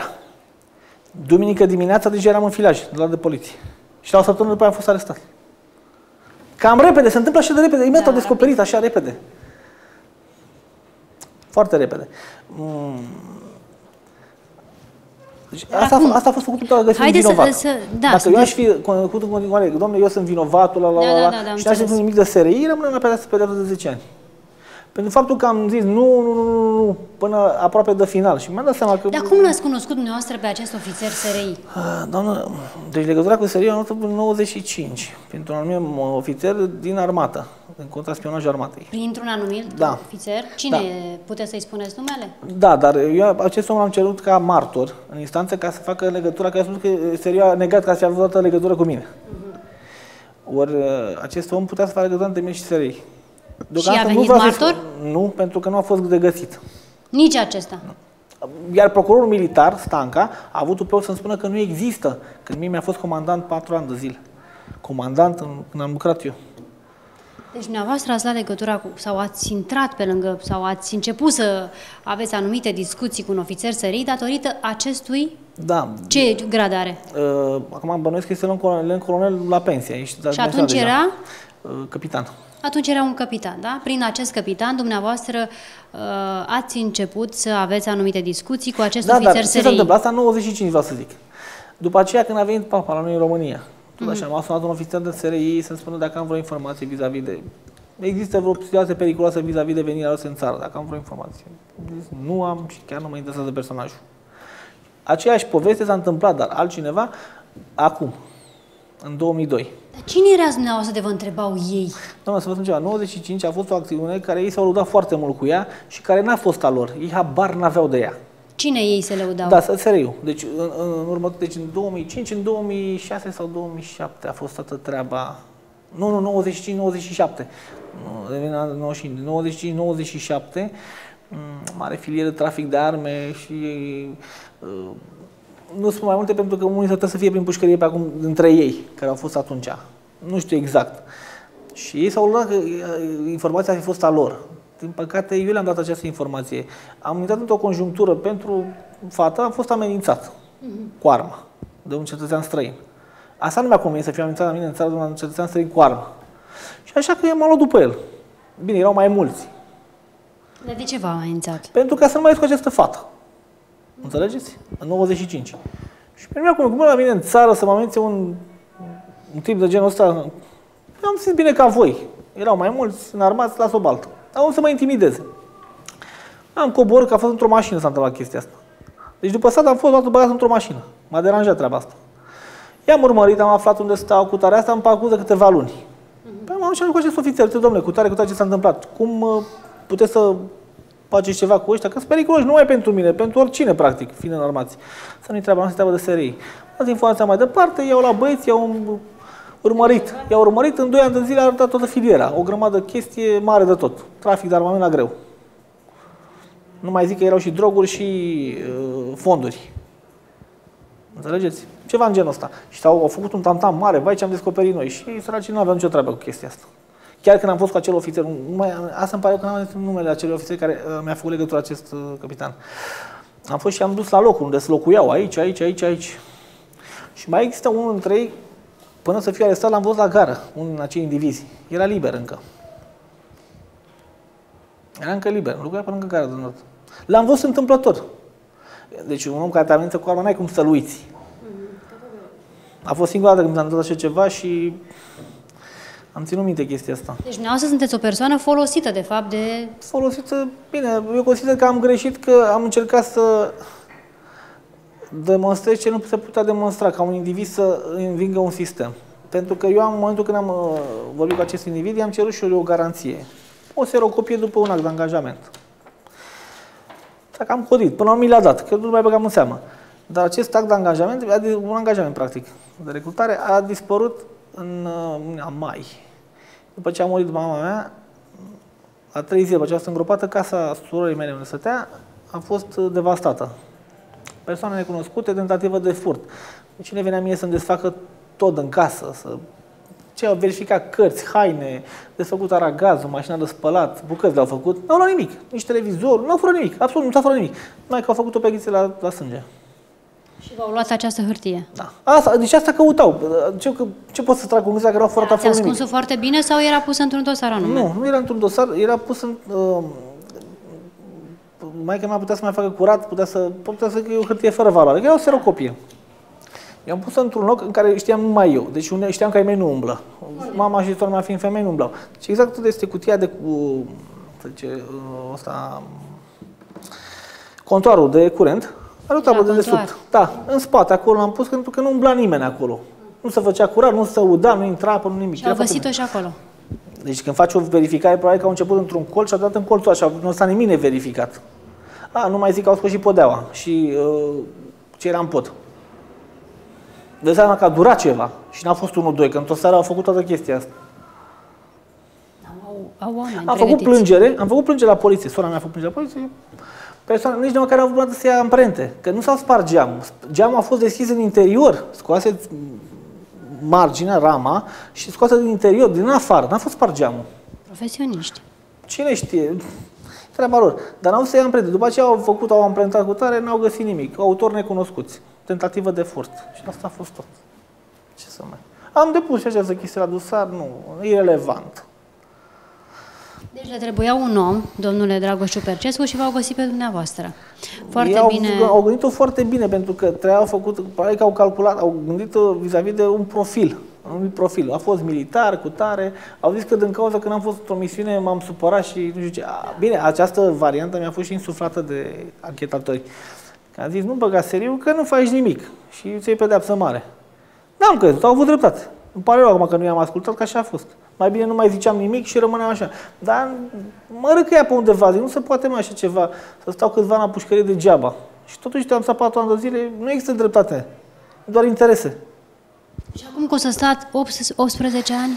Duminică dimineața deja eram în filaj, de la de poliție. Și la o săptămână după aia am fost arestat. Cam repede, se întâmplă așa de repede, imediat da, au descoperit așa repede. Foarte repede. Mm. Deci asta, a, asta a fost făcut pentru a găsi un vinovat. Să, să, da, Dacă eu aș fi cunoscut în continuare, domnule, eu sunt vinovatul, la, la, la, da, da, da, și n-aș fi nimic de S R I, rămâne la pedeapsă de zece ani. Pentru faptul că am zis nu, nu, nu, nu, nu, până aproape de final. Și mi-am dat seama că... Dar cum l-ați cunoscut dumneavoastră pe acest ofițer S R I? Doamnă, deci legătura cu S R I am luat în nouăzeci și cinci, printr-un anumit ofițer din armată, în contraspionajul armatei. Printr-un anumit da. ofițer? Cine da. puteți să-i spuneți numele? Da, dar eu acest om l-am cerut ca martor în instanță ca să facă legătura, că a spus că S R I a negat că să avea o legătură cu mine. Uh-huh. Ori acest om putea să facă legătura între mine și S R I. Și a venit martor? Nu, pentru că nu a fost de găsit. Nici acesta? Nu. Iar procurorul militar, Stanca, a avut upeul să-mi spună că nu există, când mie mi-a fost comandant patru ani de zile. Comandant în, când am lucrat eu. Deci dumneavoastră ați luat legătura cu, sau ați intrat pe lângă, sau ați început să aveți anumite discuții cu un ofițer sărei datorită acestui... Da. Ce grad are? Uh, acum bănuiesc că este un colonel, colonel la pensie. Ești, și atunci deja. era? Uh, capitan. Atunci era un capitan, da? Prin acest capitan, dumneavoastră uh, ați început să aveți anumite discuții cu acest da, ofițer da, S R I. ce se întâmplă? Asta în nouăzeci și cinci, vreau să zic. După aceea, când a venit papa la noi în România, tot așa, mm-hmm. m-a sunat un ofițer de S R I să-mi spună dacă am vreo informație vis-a-vis -vis de... Există vreo situație periculoasă vis-a-vis -vis de venirea lor în țară, dacă am vreo informație. Nu am și chiar nu mă interesează personajul. Aceeași poveste s-a întâmplat, dar altcineva, acum, în două mii doi. Dar cine erați dumneavoastră de vă întrebau ei? Doamna, să vă spun ceva, în nouăzeci și cinci a fost o acțiune care ei s-au lăudat foarte mult cu ea și care n-a fost a lor. Ei habar n-aveau de ea. Cine ei se lăudau? Da, S R I-ul. Deci în, în, urmă, deci în două mii cinci, în două mii șase sau două mii șapte a fost toată treaba. Nu, nu, nouăzeci și cinci nouăzeci și șapte. nouăzeci și cinci nouăzeci și șapte, mare filiere de trafic de arme și uh, nu spun mai multe pentru că unii s-ar putea să fie prin pușcărie pe acum dintre ei, care au fost atunci. Nu știu exact. Și ei s-au luat că informația a fi fost a lor. Din păcate, eu le-am dat această informație. Am intrat într-o conjunctură pentru fata, am fost amenințat mm-hmm. cu armă de un cetățean străin. Asta nu mi-a convenit să fiu amenințat la mine în țară de un cetățean străin cu armă. Și așa că m-am luat după el. Bine, erau mai mulți. Dar de ce v-a amenințat? Pentru că să nu mai ies cu această fată. Înțelegeți? În nouăzeci și cinci. Și pe mine, cum la mine în țară să mă amenințe un, un tip de genul ăsta, eu am zis bine ca voi. Erau mai mulți, înarmați, las o baltă. Am să mă intimideze. Am coborât, că a fost într-o mașină s-a întâmplat chestia asta. Deci după stat am fost luat băgat într-o mașină. M-a deranjat treaba asta. I-am urmărit, am aflat unde stau cu tare asta, am parcurs de câteva luni. Mm-hmm. Păi m-am dus cu acest ofițer, domnule, cu tare, cu tare ce s-a întâmplat. Cum uh, puteți să faceți ceva cu ăștia? Că sunt periculoși, nu numai pentru mine, pentru oricine, practic, fiind înarmați. Să nu-i treaba, nu se treabă de S R I. Azi informația mai departe, i-au la băieți, i-au urmărit. I-au urmărit, în doi ani de zile a arătat toată filiera. O grămadă de chestie mare de tot. Trafic de armament la greu. Nu mai zic că erau și droguri și uh, fonduri. Înțelegeți? Ceva în genul ăsta. Și au, au făcut un tamtam mare, vai ce am descoperit noi. Și săracii nu aveau nicio treabă cu chestia asta. Chiar când am fost cu acel ofițer, nu mai, asta îmi pare că n-am zis numele acelui ofițer care uh, mi-a făcut legătura acest uh, capitan. Am fost și am dus la locul unde se locuiau, aici, aici, aici, aici. Și mai există unul dintre ei, până să fiu arestat, l-am văzut la gară, unul din acei indivizi. Era liber încă. Era încă liber, lucra până încă gara de not. L-am văzut întâmplător. Deci un om care te amenință cu arma, n-ai cum să-l uiți. A fost singura dată când mi-am dat așa ceva și am ținut minte chestia asta. Deci dumneavoastră sunteți o persoană folosită, de fapt, de... Folosită, bine, eu consider că am greșit, că am încercat să demonstrez ce nu se putea demonstra, ca un individ să învingă un sistem. Pentru că eu, în momentul când am uh, vorbit cu acest individ, i-am cerut și eu o garanție. O serocopie după un act de angajament. Dacă am codit, până la mi l-a dat, că nu mai băgam în seamă. Dar acest act de angajament, un angajament practic de recrutare, a dispărut în uh, mai. După ce a murit mama mea, a trei zile după ce a fost îngropată, casa surorii mele unde stătea a fost devastată. Persoane necunoscute, tentativă de furt. Deci cine venea mie să-mi desfacă tot în casă, să... Ce au verificat cărți, haine, desfăcut aragazul, mașina de spălat, bucăți le-au făcut, n-au luat nimic, nici televizor, n-au furat nimic, absolut nu s-a furat nimic. Numai că au făcut o peghiță la, la sânge. Și v-au luat această hârtie. Da. Asta, deci asta căutau. Ce, ce pot să trag concluzia că erau furat absolut nimic? Ați ascuns-o foarte bine sau era pusă într-un dosar anume? Nu, nu era într-un dosar, era pus în... Uh, mai că nu putea să mai facă curat, putea să, putea să e o hârtie fără valoare, că era o serocopie. I-am pus într-un loc în care știam numai eu, deci știam că ai mei nu umblă. Mama și sora mea fiind femei nu umblau. Deci exact tot este cutia de cu, să zice, ăsta, contoarul de curent, are o tablă de desubt. Da, în spate, acolo l-am pus, pentru că nu umbla nimeni acolo. Nu se făcea curat, nu se uda, nu intra apă, nu nimic. Și au găsit-o și acolo. Deci când faci o verificare, probabil că au început într-un colț și au dat în colțul așa, nu s-a nimic neverificat. A, nu mai zic că au scos și podeaua și uh, ce era în pod. De seama că a durat ceva și n-a fost unul doi, că într-o seară au făcut toată chestia asta. Au, au oameni am făcut plângere, am făcut plângere la poliție, sora mea a făcut plângere la poliție, persoane, nici de măcar au vrut să ia amprente, că nu s-au spart geamul. Geamul a fost deschis în interior, scoase marginea, rama și scoase din interior, din afară, n-a fost spart geamul. Profesioniști. Cine știe? Treaba lor. Dar n-au să ia amprente. După aceea au făcut, au amprentat cu tare, n-au găsit nimic. Autori necunoscuți. Tentativă de furt. Și asta a fost tot. Ce să mai... Am depus și această chestie la dosar, nu, irelevant. Deci le trebuia un om, domnule Dragoș Ciupercescu, și v-au găsit pe dumneavoastră. Foarte Ei au, bine. Au gândit-o foarte bine, pentru că au făcut, pare că au calculat, au gândit-o vis-a-vis de un profil. Un profil. A fost militar, cu tare. Au zis că din cauza că n-am fost într-o misiune, m-am supărat și nu știu ce. A, bine, această variantă mi-a fost și insuflată de anchetatori. Am zis, nu băga seriu, că nu faci nimic și ți-ai pedeapsă mare. N-am crezut, au avut dreptate. Îmi pare rău acum că nu i-am ascultat, că așa a fost. Mai bine nu mai ziceam nimic și rămâneam așa. Dar mă răcăia pe undeva, zic, nu se poate mai așa ceva, să stau câțiva la pușcărie degeaba. Și totuși te-am stat patru ani de zile, nu există dreptate, doar interese. Și acum că o să stați optsprezece ani?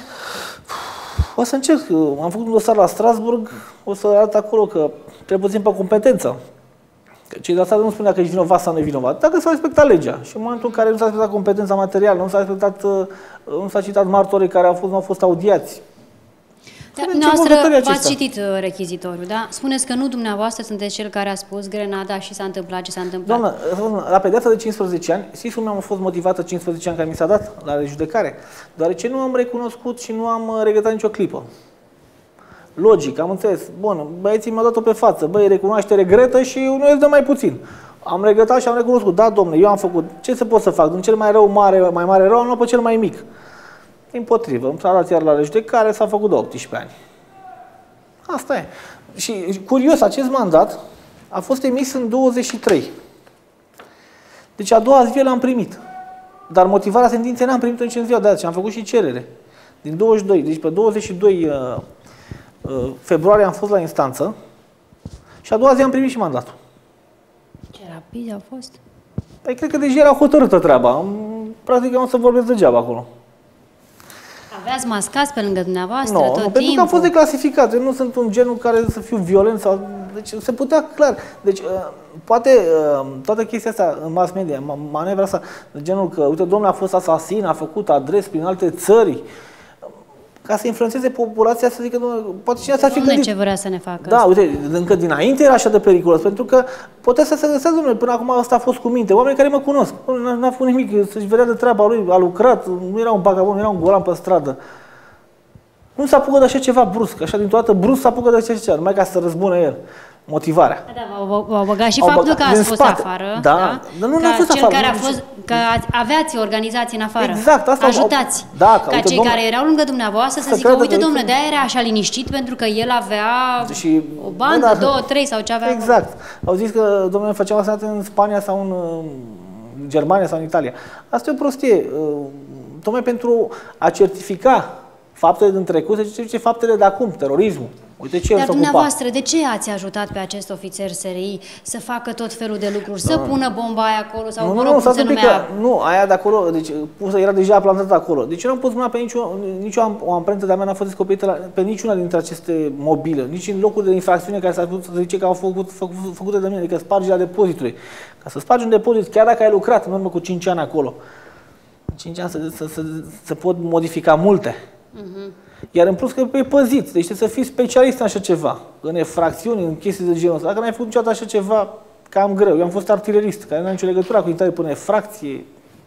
O să încerc, am făcut un dosar la Strasburg, o să arăt acolo că trebuie puțin pe competență. Cei de asta nu spune dacă ești vinovat sau nevinovat, dacă s-a respectat legea. Și în momentul în care nu s-a respectat competența materială, nu s-a respectat, nu s-a citat martorii care au fost, nu au fost audiați. Da, dumneavoastră v-ați citit rechizitoriul, da? Spuneți că nu dumneavoastră sunteți cel care a spus grenada și s-a întâmplat ce s-a întâmplat. Doamnă, la pedeapsa de cincisprezece ani, știți cum am fost motivată cincisprezece ani care mi s-a dat la judecare? Deoarece nu am recunoscut și nu am regretat nicio clipă. Logic, am înțeles. Bun, băieții mi-au dat-o pe față. Băi, recunoaște, regretă și unul îți dă mai puțin. Am regretat și am recunoscut. Da, domnule, eu am făcut. Ce se pot să fac? Din cel mai rău mare, mai mare rău, am luat pe cel mai mic. Împotrivă. Îmi s-a dat iar la judecare, s-a făcut de optsprezece ani. Asta e. Și curios, acest mandat a fost emis în douăzeci și trei. Deci a doua zi l-am primit. Dar motivarea sentinței n-am primit-o nici în ziua de azi. Și am făcut și cerere. Din douăzeci și doi. Deci pe douăzeci și doi februarie am fost la instanță și a doua zi am primit și mandatul. Ce rapid au fost? Păi cred că deja era hotărâtă treaba. Practic am să vorbesc degeaba acolo. Aveați mascați pe lângă dumneavoastră no, tot nu, timpul? pentru că am fost declasificat. Eu nu sunt un genul care să fiu violent sau... Deci se putea clar. Deci poate toată chestia asta în mass media, manevra asta, de genul că, uite, domnul a fost asasin, a făcut adres prin alte țări, ca să influențeze populația, să zică, poate cineva s-ar fi gândit. Ce vrea să ne facă? Da, uite, încă dinainte era așa de periculos, pentru că putea să se găsească, domnule, până acum ăsta a fost cu minte, oameni care mă cunosc, n-a făcut nimic, să-și vedea de treaba lui, a lucrat, nu era un vagabond, nu era un golan pe stradă. Nu s-a apucat de așa ceva brusc, așa dintr-o dată brusc s-a apucat de așa ceva, numai ca să răzbune el. Motivarea. Da, v-au băgat și faptul că ați fost afară, da, da? Dar nu, ca fost cel afară, care a nu, fost, că aveați organizații în afară. Exact, asta ajutați. Da, ca, ca ca uite, cei domn... care erau lângă dumneavoastră să, să zică, uite, domnule, de-aia era așa liniștit, pentru că el avea și, o bandă, da, două, trei sau ce avea. Exact. Au zis că, domnule, făceam asta în Spania sau în Germania sau în Italia. Asta e o prostie. Tocmai pentru a certifica faptele din trecut, se certifice faptele de acum, terorismul. Uite ce Dar dumneavoastră, de ce ați ajutat pe acest ofițer S R I să facă tot felul de lucruri? Să pună bomba aia acolo sau, nu, mă rog, nu, cum se numea? Nu, aia de acolo, deci pusă, era deja plantată acolo. Deci eu nu am pus mâna pe nicio, nicio o amprentă de-a mea n-a fost descoperită la, pe niciuna dintre aceste mobile, nici în locul de infracțiune care s-a putut să zice că au făcut, făcut, făcute de mine, adică spargerea depozitului. Ca să spargi un depozit, chiar dacă ai lucrat în urmă cu cinci ani acolo, în cinci ani să, să, să, să pot modifica multe. Uh-huh. Iar în plus că e păzit, deci trebuie să fii specialist în așa ceva, în infracțiuni, în chestii de genul ăsta. Dacă n-ai făcut niciodată așa ceva, cam greu. Eu am fost artilerist, care nu are nicio legătură cu intrare până infracție.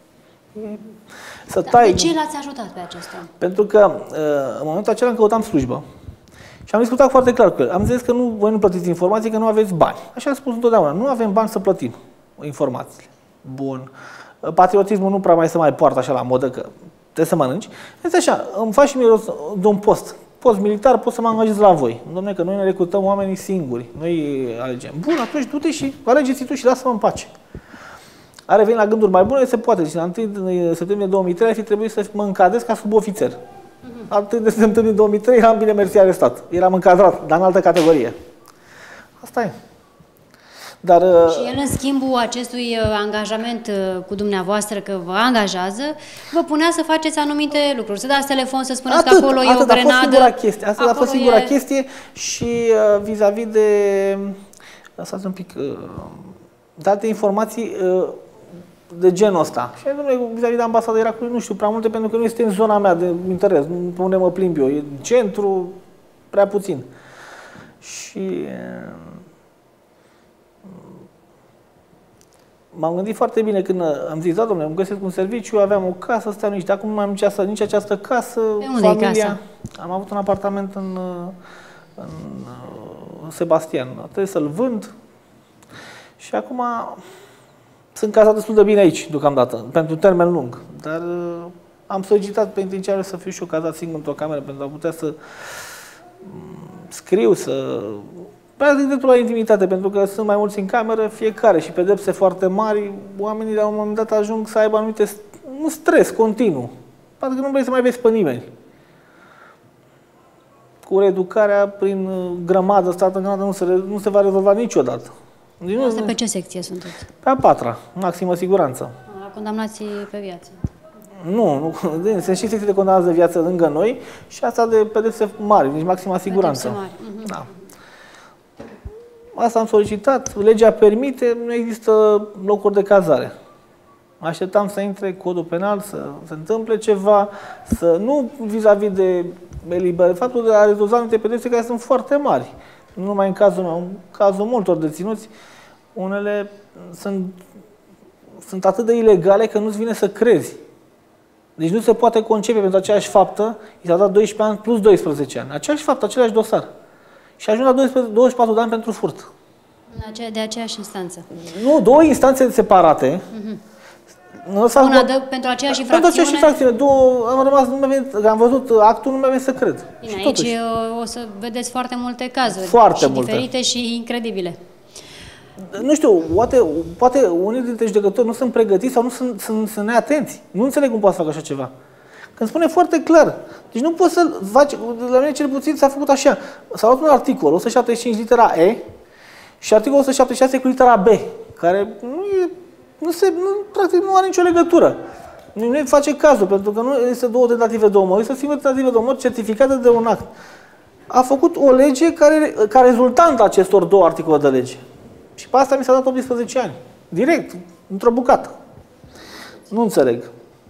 Să da, tai. De ce l-ați ajutat pe acesta? Pentru că în momentul acela căutam slujbă. Și am discutat foarte clar cu el. Am zis că nu, voi nu plătiți informații, că nu aveți bani. Așa am spus întotdeauna. Nu avem bani să plătim informațiile. Bun. Patriotismul nu prea mai se mai poartă așa la modă, că trebuie să mănânci. Este așa, îmi faci și mie rost de un post. Post militar, pot să mă angajez la voi. Dom'le, că noi ne recrutăm oamenii singuri. Noi alegem. Bun, atunci du-te și alegeți tu și lasă-mă în pace. A revenit la gânduri mai bune, se poate. Deci, la întâi septembrie două mii trei ar fi trebuit să mă încadrez ca subofițer. La întâi septembrie două mii trei eram bine mersi arestat. Eram încadrat, dar în altă categorie. Asta e. Dar, și el, în schimbul acestui angajament cu dumneavoastră, că vă angajează, vă punea să faceți anumite lucruri, să dați telefon, să spuneți atât, că acolo atât, e o grenadă. A fost singura chestie. Asta a fost singura e... chestie și vis-a-vis -vis de... Lăsați un pic... date informații de genul ăsta. Și vis-a-vis de ambasada Irakului nu știu prea multe, pentru că nu este în zona mea de interes, nu unde mă plimb eu. E în centru, prea puțin. Și m-am gândit foarte bine când am zis, da, domnule, îmi găsesc un serviciu, aveam o casă, stăteam nici de acum nu mai am nici, asta, nici această casă, pe unde familia. E casa? Am avut un apartament în, în, în Sebastian, trebuie să-l vând și acum sunt cazat destul de bine aici, deocamdată, pentru termen lung, dar am solicitat penitenciarul să fiu și eu cazat singur într-o cameră pentru a putea să scriu, să... Practic dreptul la intimitate, pentru că sunt mai mulți în cameră, fiecare și pedepse foarte mari, oamenii la un moment dat ajung să aibă anumite, un stres continuu. Pentru că nu vrei să mai vezi pe nimeni. Cu reeducarea prin grămadă, stat în grămadă, nu se, nu se va rezolva niciodată. Deci asta pe ce secție sunteți? Pe a patra, maximă siguranță. La condamnații pe viață. Nu, nu, sunt și secții de condamnați de viață lângă noi și asta de pedepse mari, deci maxima siguranță. Pedepse mari. Uh-huh. Da. Asta am solicitat, legea permite, nu există locuri de cazare. Așteptam să intre codul penal, să se întâmple ceva, să nu vis-a-vis de eliberare, faptul de a reduza anumite pedepse care sunt foarte mari. Nu numai în cazul meu, în cazul multor deținuți, unele sunt, sunt atât de ilegale că nu-ți vine să crezi. Deci nu se poate concepe pentru aceeași faptă, i s-a dat doisprezece ani plus doisprezece ani. Aceeași faptă, același dosar. Și ajung la douăzeci și patru de ani pentru furt. De aceeași instanță. Nu, două instanțe separate. Uh-huh. Nu, Una dă, pentru aceeași infracțiune? Pentru aceeași infracțiune. Două, am rămas, nu mi-a venit, am văzut actul, nu mi-a venit să cred. Bine, aici totuși, o să vedeți foarte multe cazuri. Foarte și multe. diferite și incredibile. Nu știu, poate, poate unii dintre judecători nu sunt pregătiți sau nu sunt, sunt, sunt neatenți. Nu înțeleg cum poate să facă așa ceva. Când spune foarte clar. Deci nu poți să faci, la mine cel puțin s-a făcut așa. S-a luat un articol, o sută șaptezeci și cinci litera E și articolul o sută șaptezeci și șase cu litera B, care nu e, nu se, nu, practic nu are nicio legătură. Nu, nu face cazul, pentru că nu este două tentative de omor, este o singură tentativă de omor certificată de un act. A făcut o lege care, ca rezultant acestor două articole de lege. Și pe asta mi s-a dat optsprezece ani. Direct, într-o bucată. Nu înțeleg.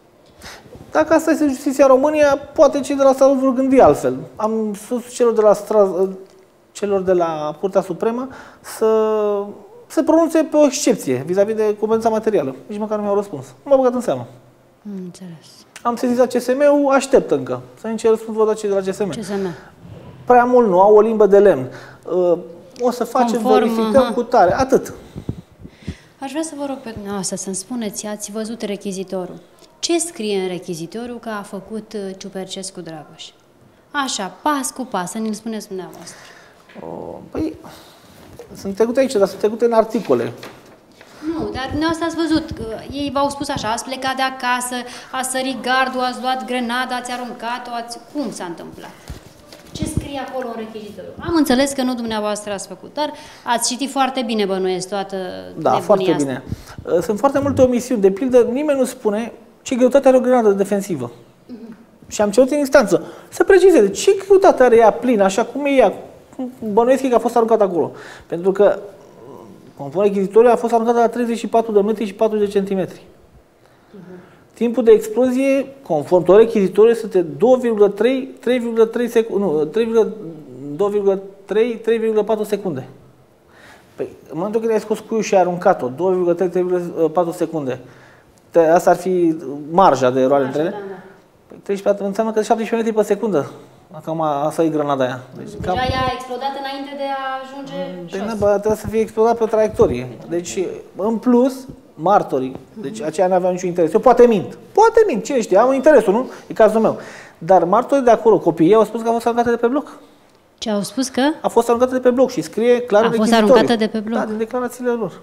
Dacă asta este justiția în România, poate cei de la Strasbourg vor gândi altfel. Am spus celor de la, Stras- celor de la Curtea Supremă să se pronunțe pe o excepție vis-a-vis de competența materială. Nici măcar nu mi-au răspuns. Nu m-au băgat în seamă. Înțeles. Am sesizat C S M-ul, aștept încă. Să vedem ce răspuns vor da cei de la C S M. C S M. Prea mult nu, au o limbă de lemn. O să facem, Conform, verificăm aha. cu tare. Atât. Aș vrea să vă rog pe dumneavoastră să-mi spuneți, ați văzut rechizitorul. Ce scrie în rechizitoriu că a făcut Ciupercescu Dragoș? Așa, pas cu pas, să ne-l spuneți dumneavoastră. O, păi, sunt trecute aici, dar sunt trecute în articole. Nu, dar dumneavoastră ați văzut, că ei v-au spus așa, ați plecat de acasă, ați sărit gardul, ați luat grenada, ați aruncat-o, ați... Cum s-a întâmplat? Ce scrie acolo în rechizitoriu? Am înțeles că nu dumneavoastră ați făcut, dar ați citit foarte bine, bănuiesc, toată Da, foarte asta. bine. Sunt foarte multe omisiuni. De pildă, nimeni nu spune ce greutate are o grenadă defensivă. Uh-huh. Și am cerut în instanță să precizeze ce greutate are ea plină, așa cum e ea. Bănuiesc că a fost aruncată acolo. Pentru că, conform rechizitoriului, a fost aruncată la treizeci și patru de metri și patruzeci de centimetri. Uh-huh. Timpul de explozie, conform tot rechizitoriului, este doi virgulă trei, trei virgulă trei secunde, nu, doi virgulă trei, trei virgulă patru secunde. Păi, în momentul când ai scos cuiul și ai aruncat-o, doi virgulă trei, trei virgulă patru secunde, asta ar fi marja de eroare între ele. Da, da. Păi treizeci și patru înseamnă că șaptesprezece metri pe secundă. Acum asta e granada aia. Deci, deja cam... ea a explodat înainte de a ajunge deci, jos. Bă, trebuie să fie explodat pe o traiectorie. Deci, în plus, martorii, deci aceia nu aveau niciun interes. Eu poate mint. Poate mint, cine știe, am interesul, nu? E cazul meu. Dar martorii de acolo, copiii, au spus că a fost aruncată de pe bloc. Ce au spus că? A fost aruncată de pe bloc și scrie clar în rechizitoriu. A fost aruncată de pe bloc? Da, din declarațiile lor.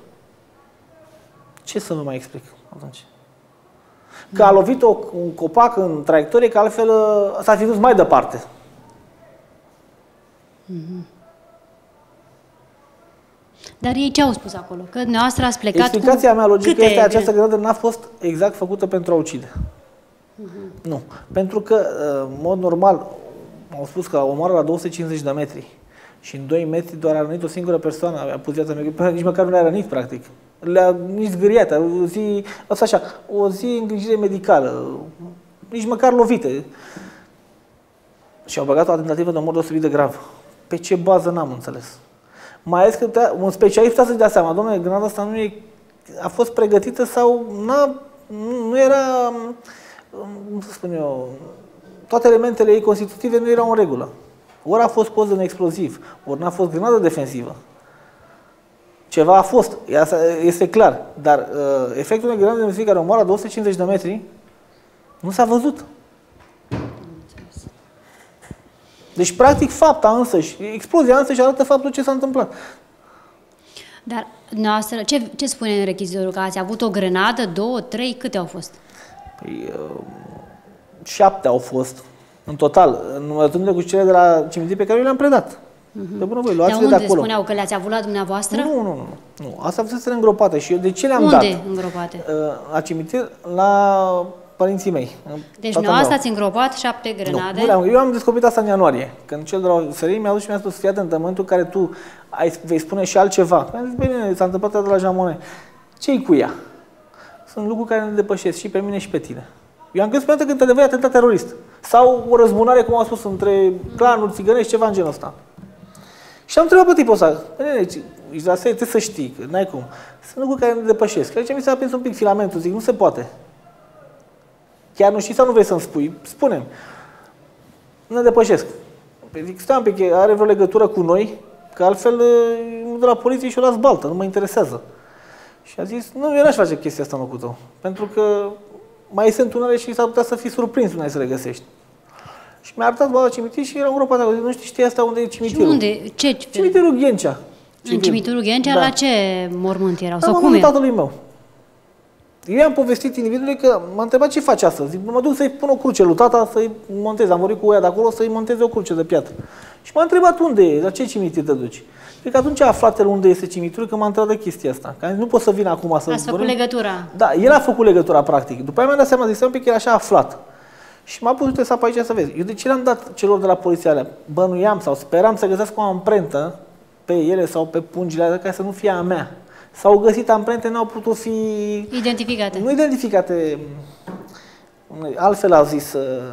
Ce să vă mai explic atunci? Că a lovit o, un copac în traiectorie, că altfel s-a fi dus mai departe. Mm-hmm. Dar ei ce au spus acolo? Că dumneavoastră ați plecat Explicația cu mea logică câte... este această grenadă n-a fost exact făcută pentru a ucide. Mm-hmm. Nu. Pentru că, în mod normal, au spus că omoară la două sute cincizeci de metri și în doi metri doar a rănit o singură persoană, a pus viața mea, nici măcar nu le-a rănit, practic. Le-a nici zgâriat, o zi, așa, o zi îngrijire medicală, nici măcar lovite. și au băgat o tentativă de omor deosebit de grav. Pe ce bază n-am înțeles. Mai ales că un specialist putea să-și dea seama, domnule, grenada asta nu e, a fost pregătită sau n-a, nu era, cum să spun eu, toate elementele ei constitutive nu erau în regulă. Ori a fost poză în exploziv, ori n-a fost grenadă defensivă. Ceva a fost, este clar, dar uh, efectul unei grenade defensive care omoară două sute cincizeci de metri nu s-a văzut. Deci, practic, fapta însăși, explozia însăși arată faptul ce s-a întâmplat. Dar, noastră, ce, ce spune în rechizitorul? Că ați avut o grenadă, două, trei, câte au fost? Păi, uh, șapte au fost, în total, numărătându-le cu cele de la cimitir pe care eu le-am predat. Uh-huh. De bună voi, luați-le de, de acolo. spuneau că le-ați avut la dumneavoastră? Nu, nu, nu. nu. Asta fusese îngropată și eu de ce le-am dat? Unde îngropate? Uh, la cimitir, la părinții mei. Deci nu asta ați îngropat șapte grenade? Nu, nu eu am descoperit asta în ianuarie, când cel de la Sării mi-a dus și mi-a spus, fii atent, în momentul în care tu ai, vei spune și altceva. Am zis, bine, s-a întâmplat de la Jamone. Ce-i cu ea? Sunt lucruri care ne depășesc și pe mine și pe tine. Eu am crezut că într-adevăr e atentat terorist. Sau o răzbunare, cum am spus, între clanuri țigănești, ceva în genul ăsta. Și am întrebat pe tipul ăsta, ești la serie, trebuie să știi, că n-ai cum. Sunt lucruri care ne depășesc. Aici mi s-a aprins un pic filamentul, zic, nu se poate. Chiar nu știi sau nu vrei să-mi spui? Spune-mi. Ne depășesc. Zic, stai un pic, are vreo legătură cu noi? Că altfel, de la poliție și o las baltă, nu mă interesează. Și a zis, nu, eu n-aș face chestia asta în locul tău. Pentru că mai sunt unele și s-ar putea să fii surprins unde să le găsești. Și mi-a arătat bă, la cimitir și era îngropat acolo. Nu știu, știi asta unde e cimitirul. Și unde? Ce? Cimitirul Ghencea. În cimitirul Ghencea, da. La ce mormânt erau? Sau la cum era? Tatălui meu. Eu i-am povestit individului că m-a întrebat ce face astăzi. Zic, mă duc să-i pun o cruce lui tata, să-i montez. Am vorbit cu ea de acolo să-i monteze o cruce de piatră. Și m-a întrebat unde e, la ce cimitir te duci. Cred că atunci a aflat el unde este cimitirul, că m-a întrebat de chestia asta. Că nu pot să vin acum să... Ați făcut legătura. Da, el a făcut legătura, practic. După aia mi-am dat seama, zic, un pic că era așa aflat. Și m-a pus, uite, să pe aici să vezi. Eu de ce le-am dat celor de la poliția alea? Bănuiam sau speram să găsească o amprentă pe ele sau pe pungile alea, ca să nu fie a mea. S-au găsit amprente, n-au putut fi... Identificate. Nu identificate, altfel au zis,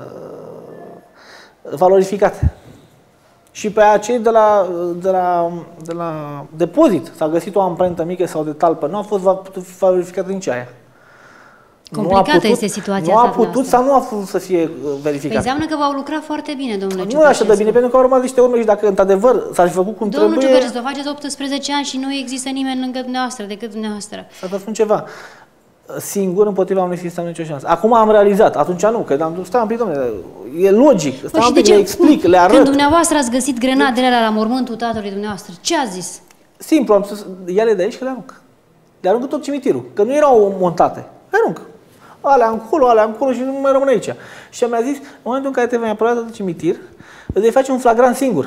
valorificate. Și pe acei de la, de la, de la depozit s-a găsit o amprentă mică sau de talpă. Nu a fost putut fi valorificată nici aia. Complicată putut, este situația Nu a asta putut sau nu a putut să fie verificat. Păi înseamnă că v-au lucrat foarte bine, domnule Nu e așa de bine, pentru că au rămas niște urme și dacă într-adevăr s-ar fi făcut cum Domnul trebuie... Domnul Ciupercescu, vă faceți optsprezece ani și nu există nimeni lângă dumneavoastră decât dumneavoastră. Să vă spun ceva. Singur împotriva unui sistem nicio șansă. Acum am realizat, atunci nu, că am stai un pic, domnule, e logic, stai un pic, le explic, le arăt. Când dumneavoastră ați găsit grenadele alea la mormântul tatălui dumneavoastră, ce a zis? Simplu, am spus, ia-le de aici că le arunc. Le arunc tot cimitirul, că nu erau montate. Le arunc. Alea încolo, alea încolo și nu mai rămân aici. Și mi-a zis, în momentul în care te vei apăra de cimitir, îți vei face un flagrant singur.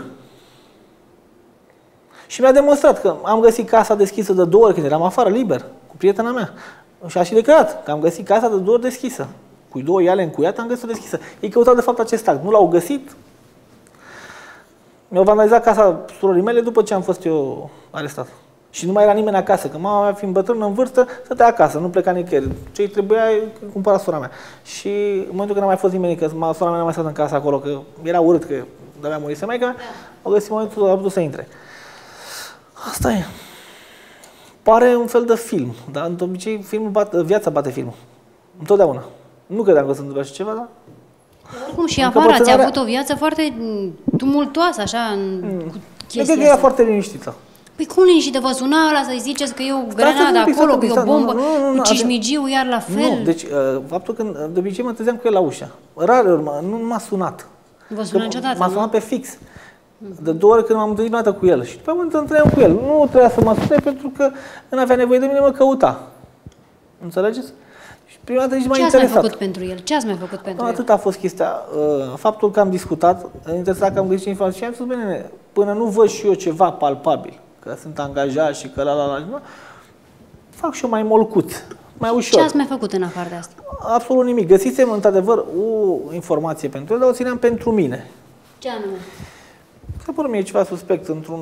Și mi-a demonstrat că am găsit casa deschisă de două ori când eram afară, liber, cu prietena mea. Și a și declarat că am găsit casa de două ori deschisă. Cu două iale încuiate am găsit-o deschisă. Ei căutau de fapt acest act. Nu l-au găsit. Mi-au vandalizat casa surorii mele după ce am fost eu arestat. Și nu mai era nimeni acasă, că mama mea, fiind bătrână în vârstă, stătea acasă, nu pleca nicăieri. Ce-i trebuia, cumpăra sora mea. Și în momentul când n-a mai fost nimeni, că sora mea n-a mai stat în casă acolo, că era urât, că de-abia murise maica, au găsit momentul, a putut să intre. Asta e. Pare un fel de film, dar în obicei filmul bate, viața bate filmul. Întotdeauna. Nu credeam că se întâmplă așa ceva, dar... Oricum și afară ați avut o viață foarte tumultoasă, așa, în mm. chestia cred că era foarte liniștită. Păi cum liniștită? Vă suna ăla să-i ziceți că e o grenadă acolo, că e o bombă, nu, nu, nu, cu cismigiu iar la fel? Nu, deci faptul că de obicei mă întâlneam cu el la ușă. Rar, nu m-a sunat. Vă sună niciodată? M-a sunat pe fix. De două ori când m-am întâlnit dată cu el. Și după aceea mă întâlneam cu el. Nu trebuia să mă sune pentru că când avea nevoie de mine mă căuta. Înțelegeți? Și prima dată nici m-a interesat. Ce ați mai făcut pentru el? Ce ați mai făcut pentru el? Atât a fost chestia. Faptul că am discutat, interesat că am găsit informații și am spus, bine, până nu văd și eu ceva palpabil, că sunt angajat și că la la la, fac și eu mai molcut, mai ușor. Ce ați mai făcut în afară de asta? Absolut nimic. Găsisem într-adevăr o informație pentru el, dar o țineam pentru mine. Ce anume? S-a părut mie ceva suspect într-un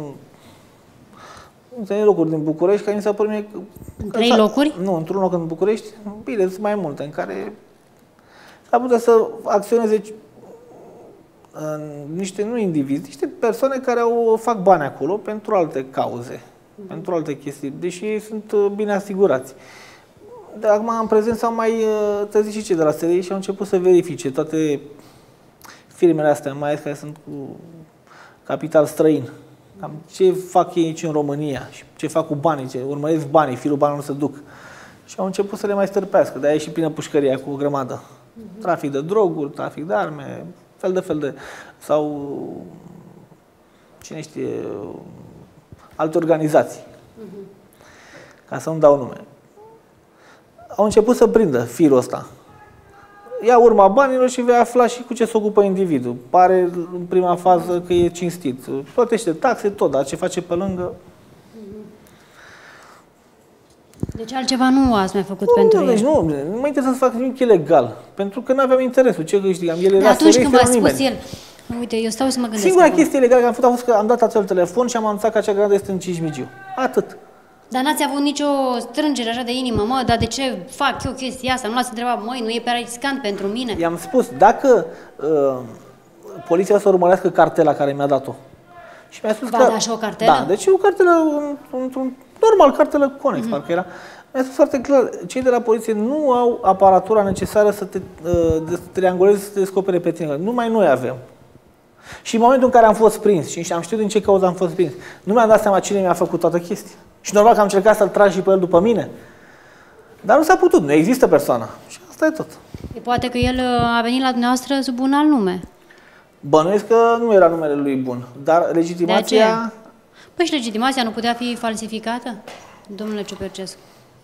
în locuri din București, care mi s-a părut mie... Trei locuri? Nu, într-un loc în București, bine, sunt mai multe, în care s-a putea să acționeze niște, nu indivizi, niște persoane care au, fac bani acolo pentru alte cauze, mm. pentru alte chestii, deși ei sunt bine asigurați. De acum, în prezent, s-au mai trezit și cei de la S R I și au început să verifice toate firmele astea, mai ales care sunt cu capital străin. Cam ce fac ei aici în România și ce fac cu banii, ce urmăresc banii, firul banilor se duc. Și au început să le mai stârpească, de-aia e și plină pușcăria cu o grămadă. Uh-huh. Trafic de droguri, trafic de arme, fel de fel de... sau, cine știe, alte organizații. Uh-huh. Ca să nu dau nume. Au început să prindă firul ăsta. Ia urma banilor și vei afla și cu ce se ocupă individul. Pare în prima fază că e cinstit. Plătește taxe, tot, dar ce face pe lângă... Deci altceva nu ați mai făcut nu, pentru nu, el? Deci nu, nu mă interesa să fac nimic ilegal. Pentru că nu aveam interesul. Ce câștigam? El era atunci când v-a spus nimeni. el... Uite, eu stau să mă gândesc. Singura chestie legală care am făcut a fost că am dat acel telefon și am anunțat că acea granadă este în Cismigiu. Atât. Dar n-ați avut nicio strângere așa de inimă, mă, dar de ce fac eu chestia asta? Nu l-ați întrebat, măi, nu e prea riscant pentru mine? I-am spus, dacă uh, poliția o să urmărească cartela care mi-a dat-o. Și mi-a spus Va că... da și o cartelă? Da, deci o cartelă, într-un normal, cartelă Conex, mm-hmm. parcă era. Mi-a spus foarte clar, cei de la poliție nu au aparatura necesară să te uh, trianguleze, să te descopere pe tine. Numai noi avem. Și în momentul în care am fost prins, și am știut din ce cauză am fost prins, nu mi-am dat seama cine mi-a făcut toată chestia. Și normal că am încercat să-l trag și pe el după mine. Dar nu s-a putut, nu există persoana. Și asta e tot. E poate că el a venit la dumneavoastră sub un alt nume. Bănuiesc că nu era numele lui bun, dar legitimația... Păi și legitimația nu putea fi falsificată, domnule Ciupercescu?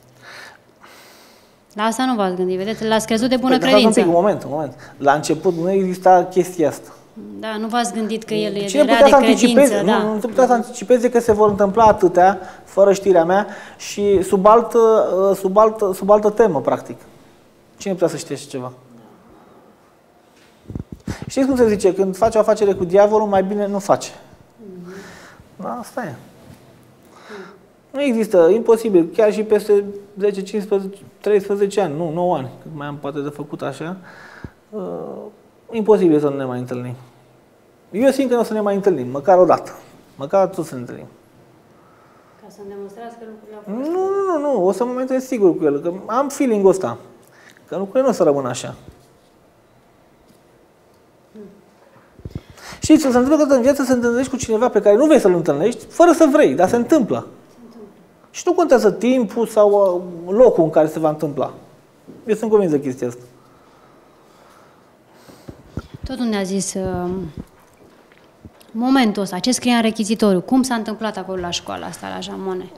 La asta nu v-ați gândit, vedeți? L-ați crezut de bună păi, credință. Un pic, un moment, un moment. La început nu exista chestia asta. Da, nu v-ați gândit că el Cine era de credință, nu, da. Nu, nu putea să anticipeze că se vor întâmpla atâtea, fără știrea mea, și sub altă, sub altă, sub altă temă, practic. Cine putea să știe așa ceva? Știți cum se zice? Când faci o afacere cu diavolul, mai bine nu face. Da, asta e. Nu există, imposibil, chiar și peste zece, cincisprezece, treisprezece ani, nu, nouă ani, cât mai am poate de făcut așa, uh, imposibil să nu ne mai întâlnim. Eu simt că nu o să ne mai întâlnim, măcar o dată, măcar tot să ne întâlnim. Ca să-mi demonstrați că lucrurile au fost... Nu, nu, nu, nu, o să mă menționez sigur cu el, că am feeling-ul ăsta, că lucrurile nu o să rămână așa. Hmm. Știți, o să întâmplă că în viață să întâlnești cu cineva pe care nu vrei să-l întâlnești, fără să vrei, dar se întâmplă. Și nu contează timpul sau locul în care se va întâmpla. Eu sunt convins de chestia asta. Tot nu ne-a zis uh, momentul ăsta, ce scria în rechizitoriu, cum s-a întâmplat acolo la școala asta, la Jamone?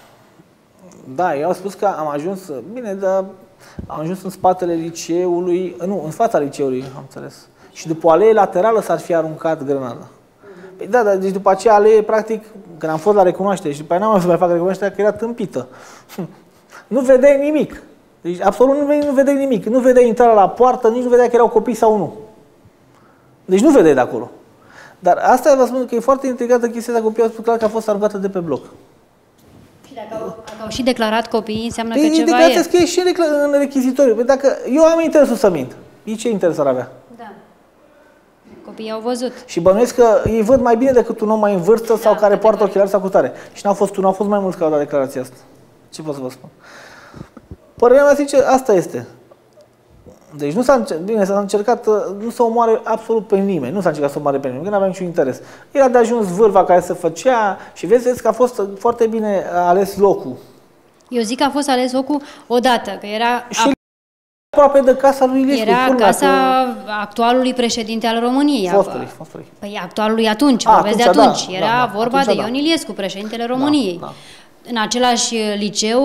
Da, eu am spus că am ajuns, bine, dar am ajuns în spatele liceului, nu, în fața liceului, am înțeles. Și după o alee laterală s-ar fi aruncat grenada. Păi da, dar deci după aceea alee, practic, când am fost la recunoaștere și după aceea n-am să mai fac recunoașterea că era tâmpită. Nu vedeai nimic. Deci absolut nu vedeai, nu vedeai nimic. Nu vedeai intrarea la poartă, nici nu vedeai că erau copii sau nu. Deci nu vedeai de acolo. Dar asta vă spun că e foarte intrigată chestia asta, copiii au spus clar că a fost aruncată de pe bloc. Și dacă au, dacă au și declarat copiii, înseamnă Păi, că ceva declarația e. scrie și în rechizitoriu. Păi dacă eu am interesul să mint, ei ce interes ar avea? Da. Copiii au văzut. Și bănuiesc că ei văd mai bine decât un om mai în vârstă da, sau care poartă ochelari sau cu tare. Și n-au fost unul, au fost mai mulți care au dat declarația asta. Ce pot să vă spun? Părerea mea zice, asta este. Deci nu s-a încercat, bine, s-a încercat, nu să omoare absolut pe nimeni, nu s-a încercat să omoare pe nimeni, că nu avea niciun interes. Era de ajuns vârva care se făcea și vezi că a fost foarte bine ales locul. Eu zic că a fost ales locul odată, că era... Și aproape de casa lui Iliescu. Era casa că... actualului președinte al României. Fostului, fostului. Păi actualului atunci, A, vorbesc atunci, de atunci. da, Era da, da, vorba atunci, de Ion da. Iliescu, președintele României. Da, da. În același liceu,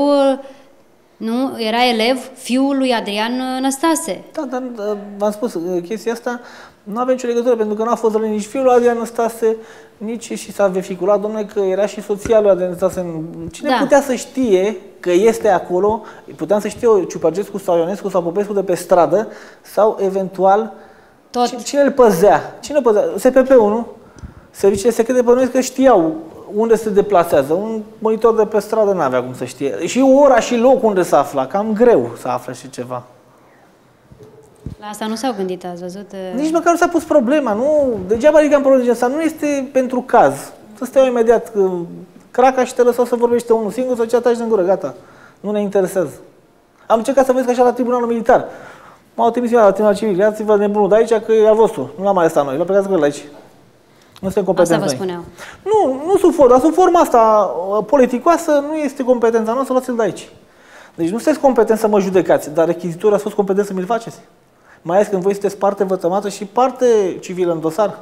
nu, era elev fiul lui Adrian Năstase. Da, dar v-am spus, chestia asta nu avea nicio legătură, pentru că nu a fost rău nici fiul lui Adrian Năstase, nici și s-a vehiculat, domnule, că era și soția lui Adrian Năstase. Cine da. putea să știe că este acolo, puteam să știe Ciupercescu sau Ionescu sau Popescu de pe stradă, sau eventual, Tot. Cine, cine îl păzea? Cine îl păzea? S P P-ul, nu? Serviciile secrete bănuiesc că știau unde se deplasează. Un monitor de pe stradă n-avea cum să știe. Și ora și locul unde se afla. Cam greu să afle și ceva. La asta nu s-au gândit, ați văzut? Nici măcar nu s-a pus problema, nu? Degeaba ridicam problema de asta, nu este pentru caz. Să stai imediat craca și te lăsau să vorbește unul singur sau ce ataci din gură, gata. Nu ne interesează. Am încercat să văd că așa la tribunalul militar. M-au trimis la tribunalul civil, ia-ți-vă nebunul de aici că e al vostru. Nu l-am arestat noi, l-a plecat să aici. Nu suntem competenți asta vă noi. spuneau. Nu, nu sub formă, dar sub forma asta politicoasă nu este competența noastră, luați-l de aici. Deci nu sunteți competenți să mă judecați, dar rechizitorul a fost competent să mi-l faceți. Mai ales când voi sunteți parte vătămată și parte civilă în dosar.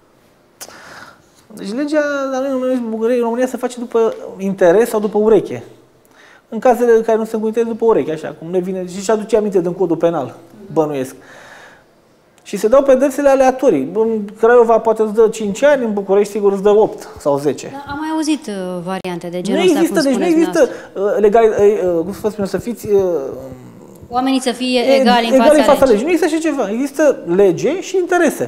Deci legea la noi în România se face după interes sau după ureche. În cazele în care nu sunt cu interes, după ureche, așa, cum ne vine, și-și aduce aminte din codul penal, bănuiesc. Și se dau pedepsele aleatorii. În Craiova poate îți dă cinci ani, în București sigur îți dă opt sau zece. Da, am mai auzit uh, variante de genul nu ăsta, există, cum deci nu există uh, legal, uh, cum să spun, să fiți... Uh, Oamenii să fie egali în fața, egali în fața legii. legii. Nu există așa ceva. Există lege și interese.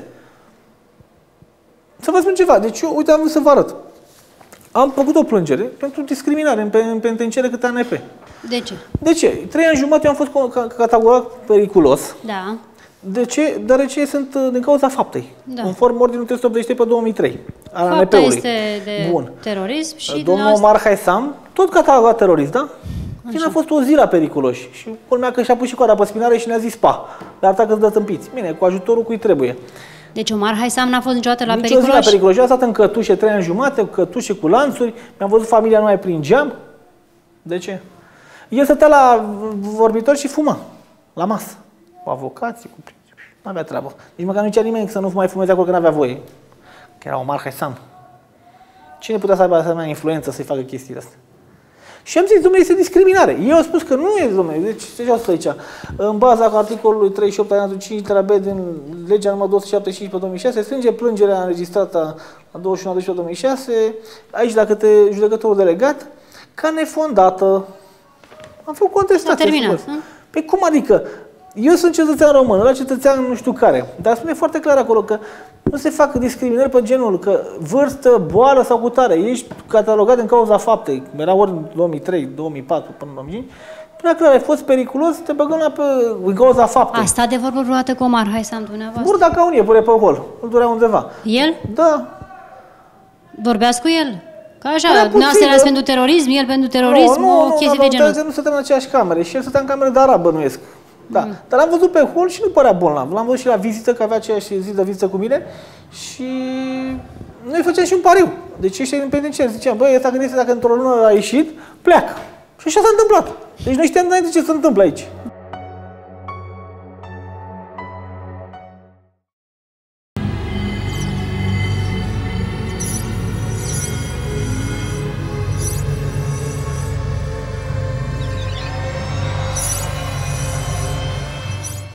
Să vă spun ceva. Deci eu, uite, am vrut să vă arăt. Am făcut o plângere pentru discriminare în, în penitenciare câte A N P. De ce? De ce? Trei ani jumate eu am fost categorat periculos. Da. De ce? Deoarece sunt din cauza faptei. Da. Conform ordinul trei sute optzeci și trei pe două mii trei. Al Fapta A N P-ului. este de Bun. terorism și... Domnul Omar Haisam, tot catalogat terorist, da? Cine a fost o zi la periculoși. Și culmea că și-a pus și coada pe spinare și ne-a zis pa. Dar dacă îți dă tâmpiți. Bine, cu ajutorul cui trebuie. Deci Omar Haisam n-a fost niciodată la Nici periculoși? o zi la periculoși. Eu am stat în cătușe trei ani jumate, cu cătușe, cu lanțuri. Mi-am văzut familia numai prin geam. De ce? El stătea la vorbitor și fuma. La masă. Cu avocații, cu... Nu avea treabă. Nici măcar nu zicea nimeni să nu mai fumeze acolo, că nu avea voie. Că era Omar Haisam. Cine putea să aibă asemenea influență să-i facă chestiile astea? Și am zis, domnule, este discriminare. Eu am spus că nu e, domnule, deci ce au spus aici? În baza articolului treizeci și opt alineatul cinci litera B din legea numărul două sute șaptezeci și cinci pe două mii șase, strânge plângerea înregistrată la douăzeci și unu a doisprezece două mii șase, aici la câte judecătorul delegat, ca nefondată. Am făcut contestație. S-a terminat. Păi cum adică? Eu sunt cetățean român, ăla cetățean nu știu care, dar spune foarte clar acolo că nu se fac discriminări pe genul că vârstă, boală sau cutare. Ești catalogat în cauza faptei. Era ori în două mii trei, două mii patru până în două mii cinci. Până clar, ai fost periculos, te băgăm la pe, în cauza faptei. A stat de vorbă vreodată cu Omar Haisam, dumneavoastră? Burda ca unie, pune pe hol. Îl durea undeva. El? Da. Vorbeați cu el? Ca așa, Era dumneavoastră puțin, erați pentru terorism, el pentru terorism, nu, nu, o chestie nu, de genul ăsta. Nu stăteam în aceeași camere și el stătea în cameră de arab, bănuiesc. Da, mm. Dar l-am văzut pe hol și nu părea bolnav. L-am văzut și la vizită, că avea aceeași zi de vizită cu mine și noi făceam și un pariu. Deci ăștia din penitenciar ziceam, băi, ăsta gândește dacă într-o lună a ieșit, pleacă. Și așa s-a întâmplat. Deci noi știam înainte ce se întâmplă aici.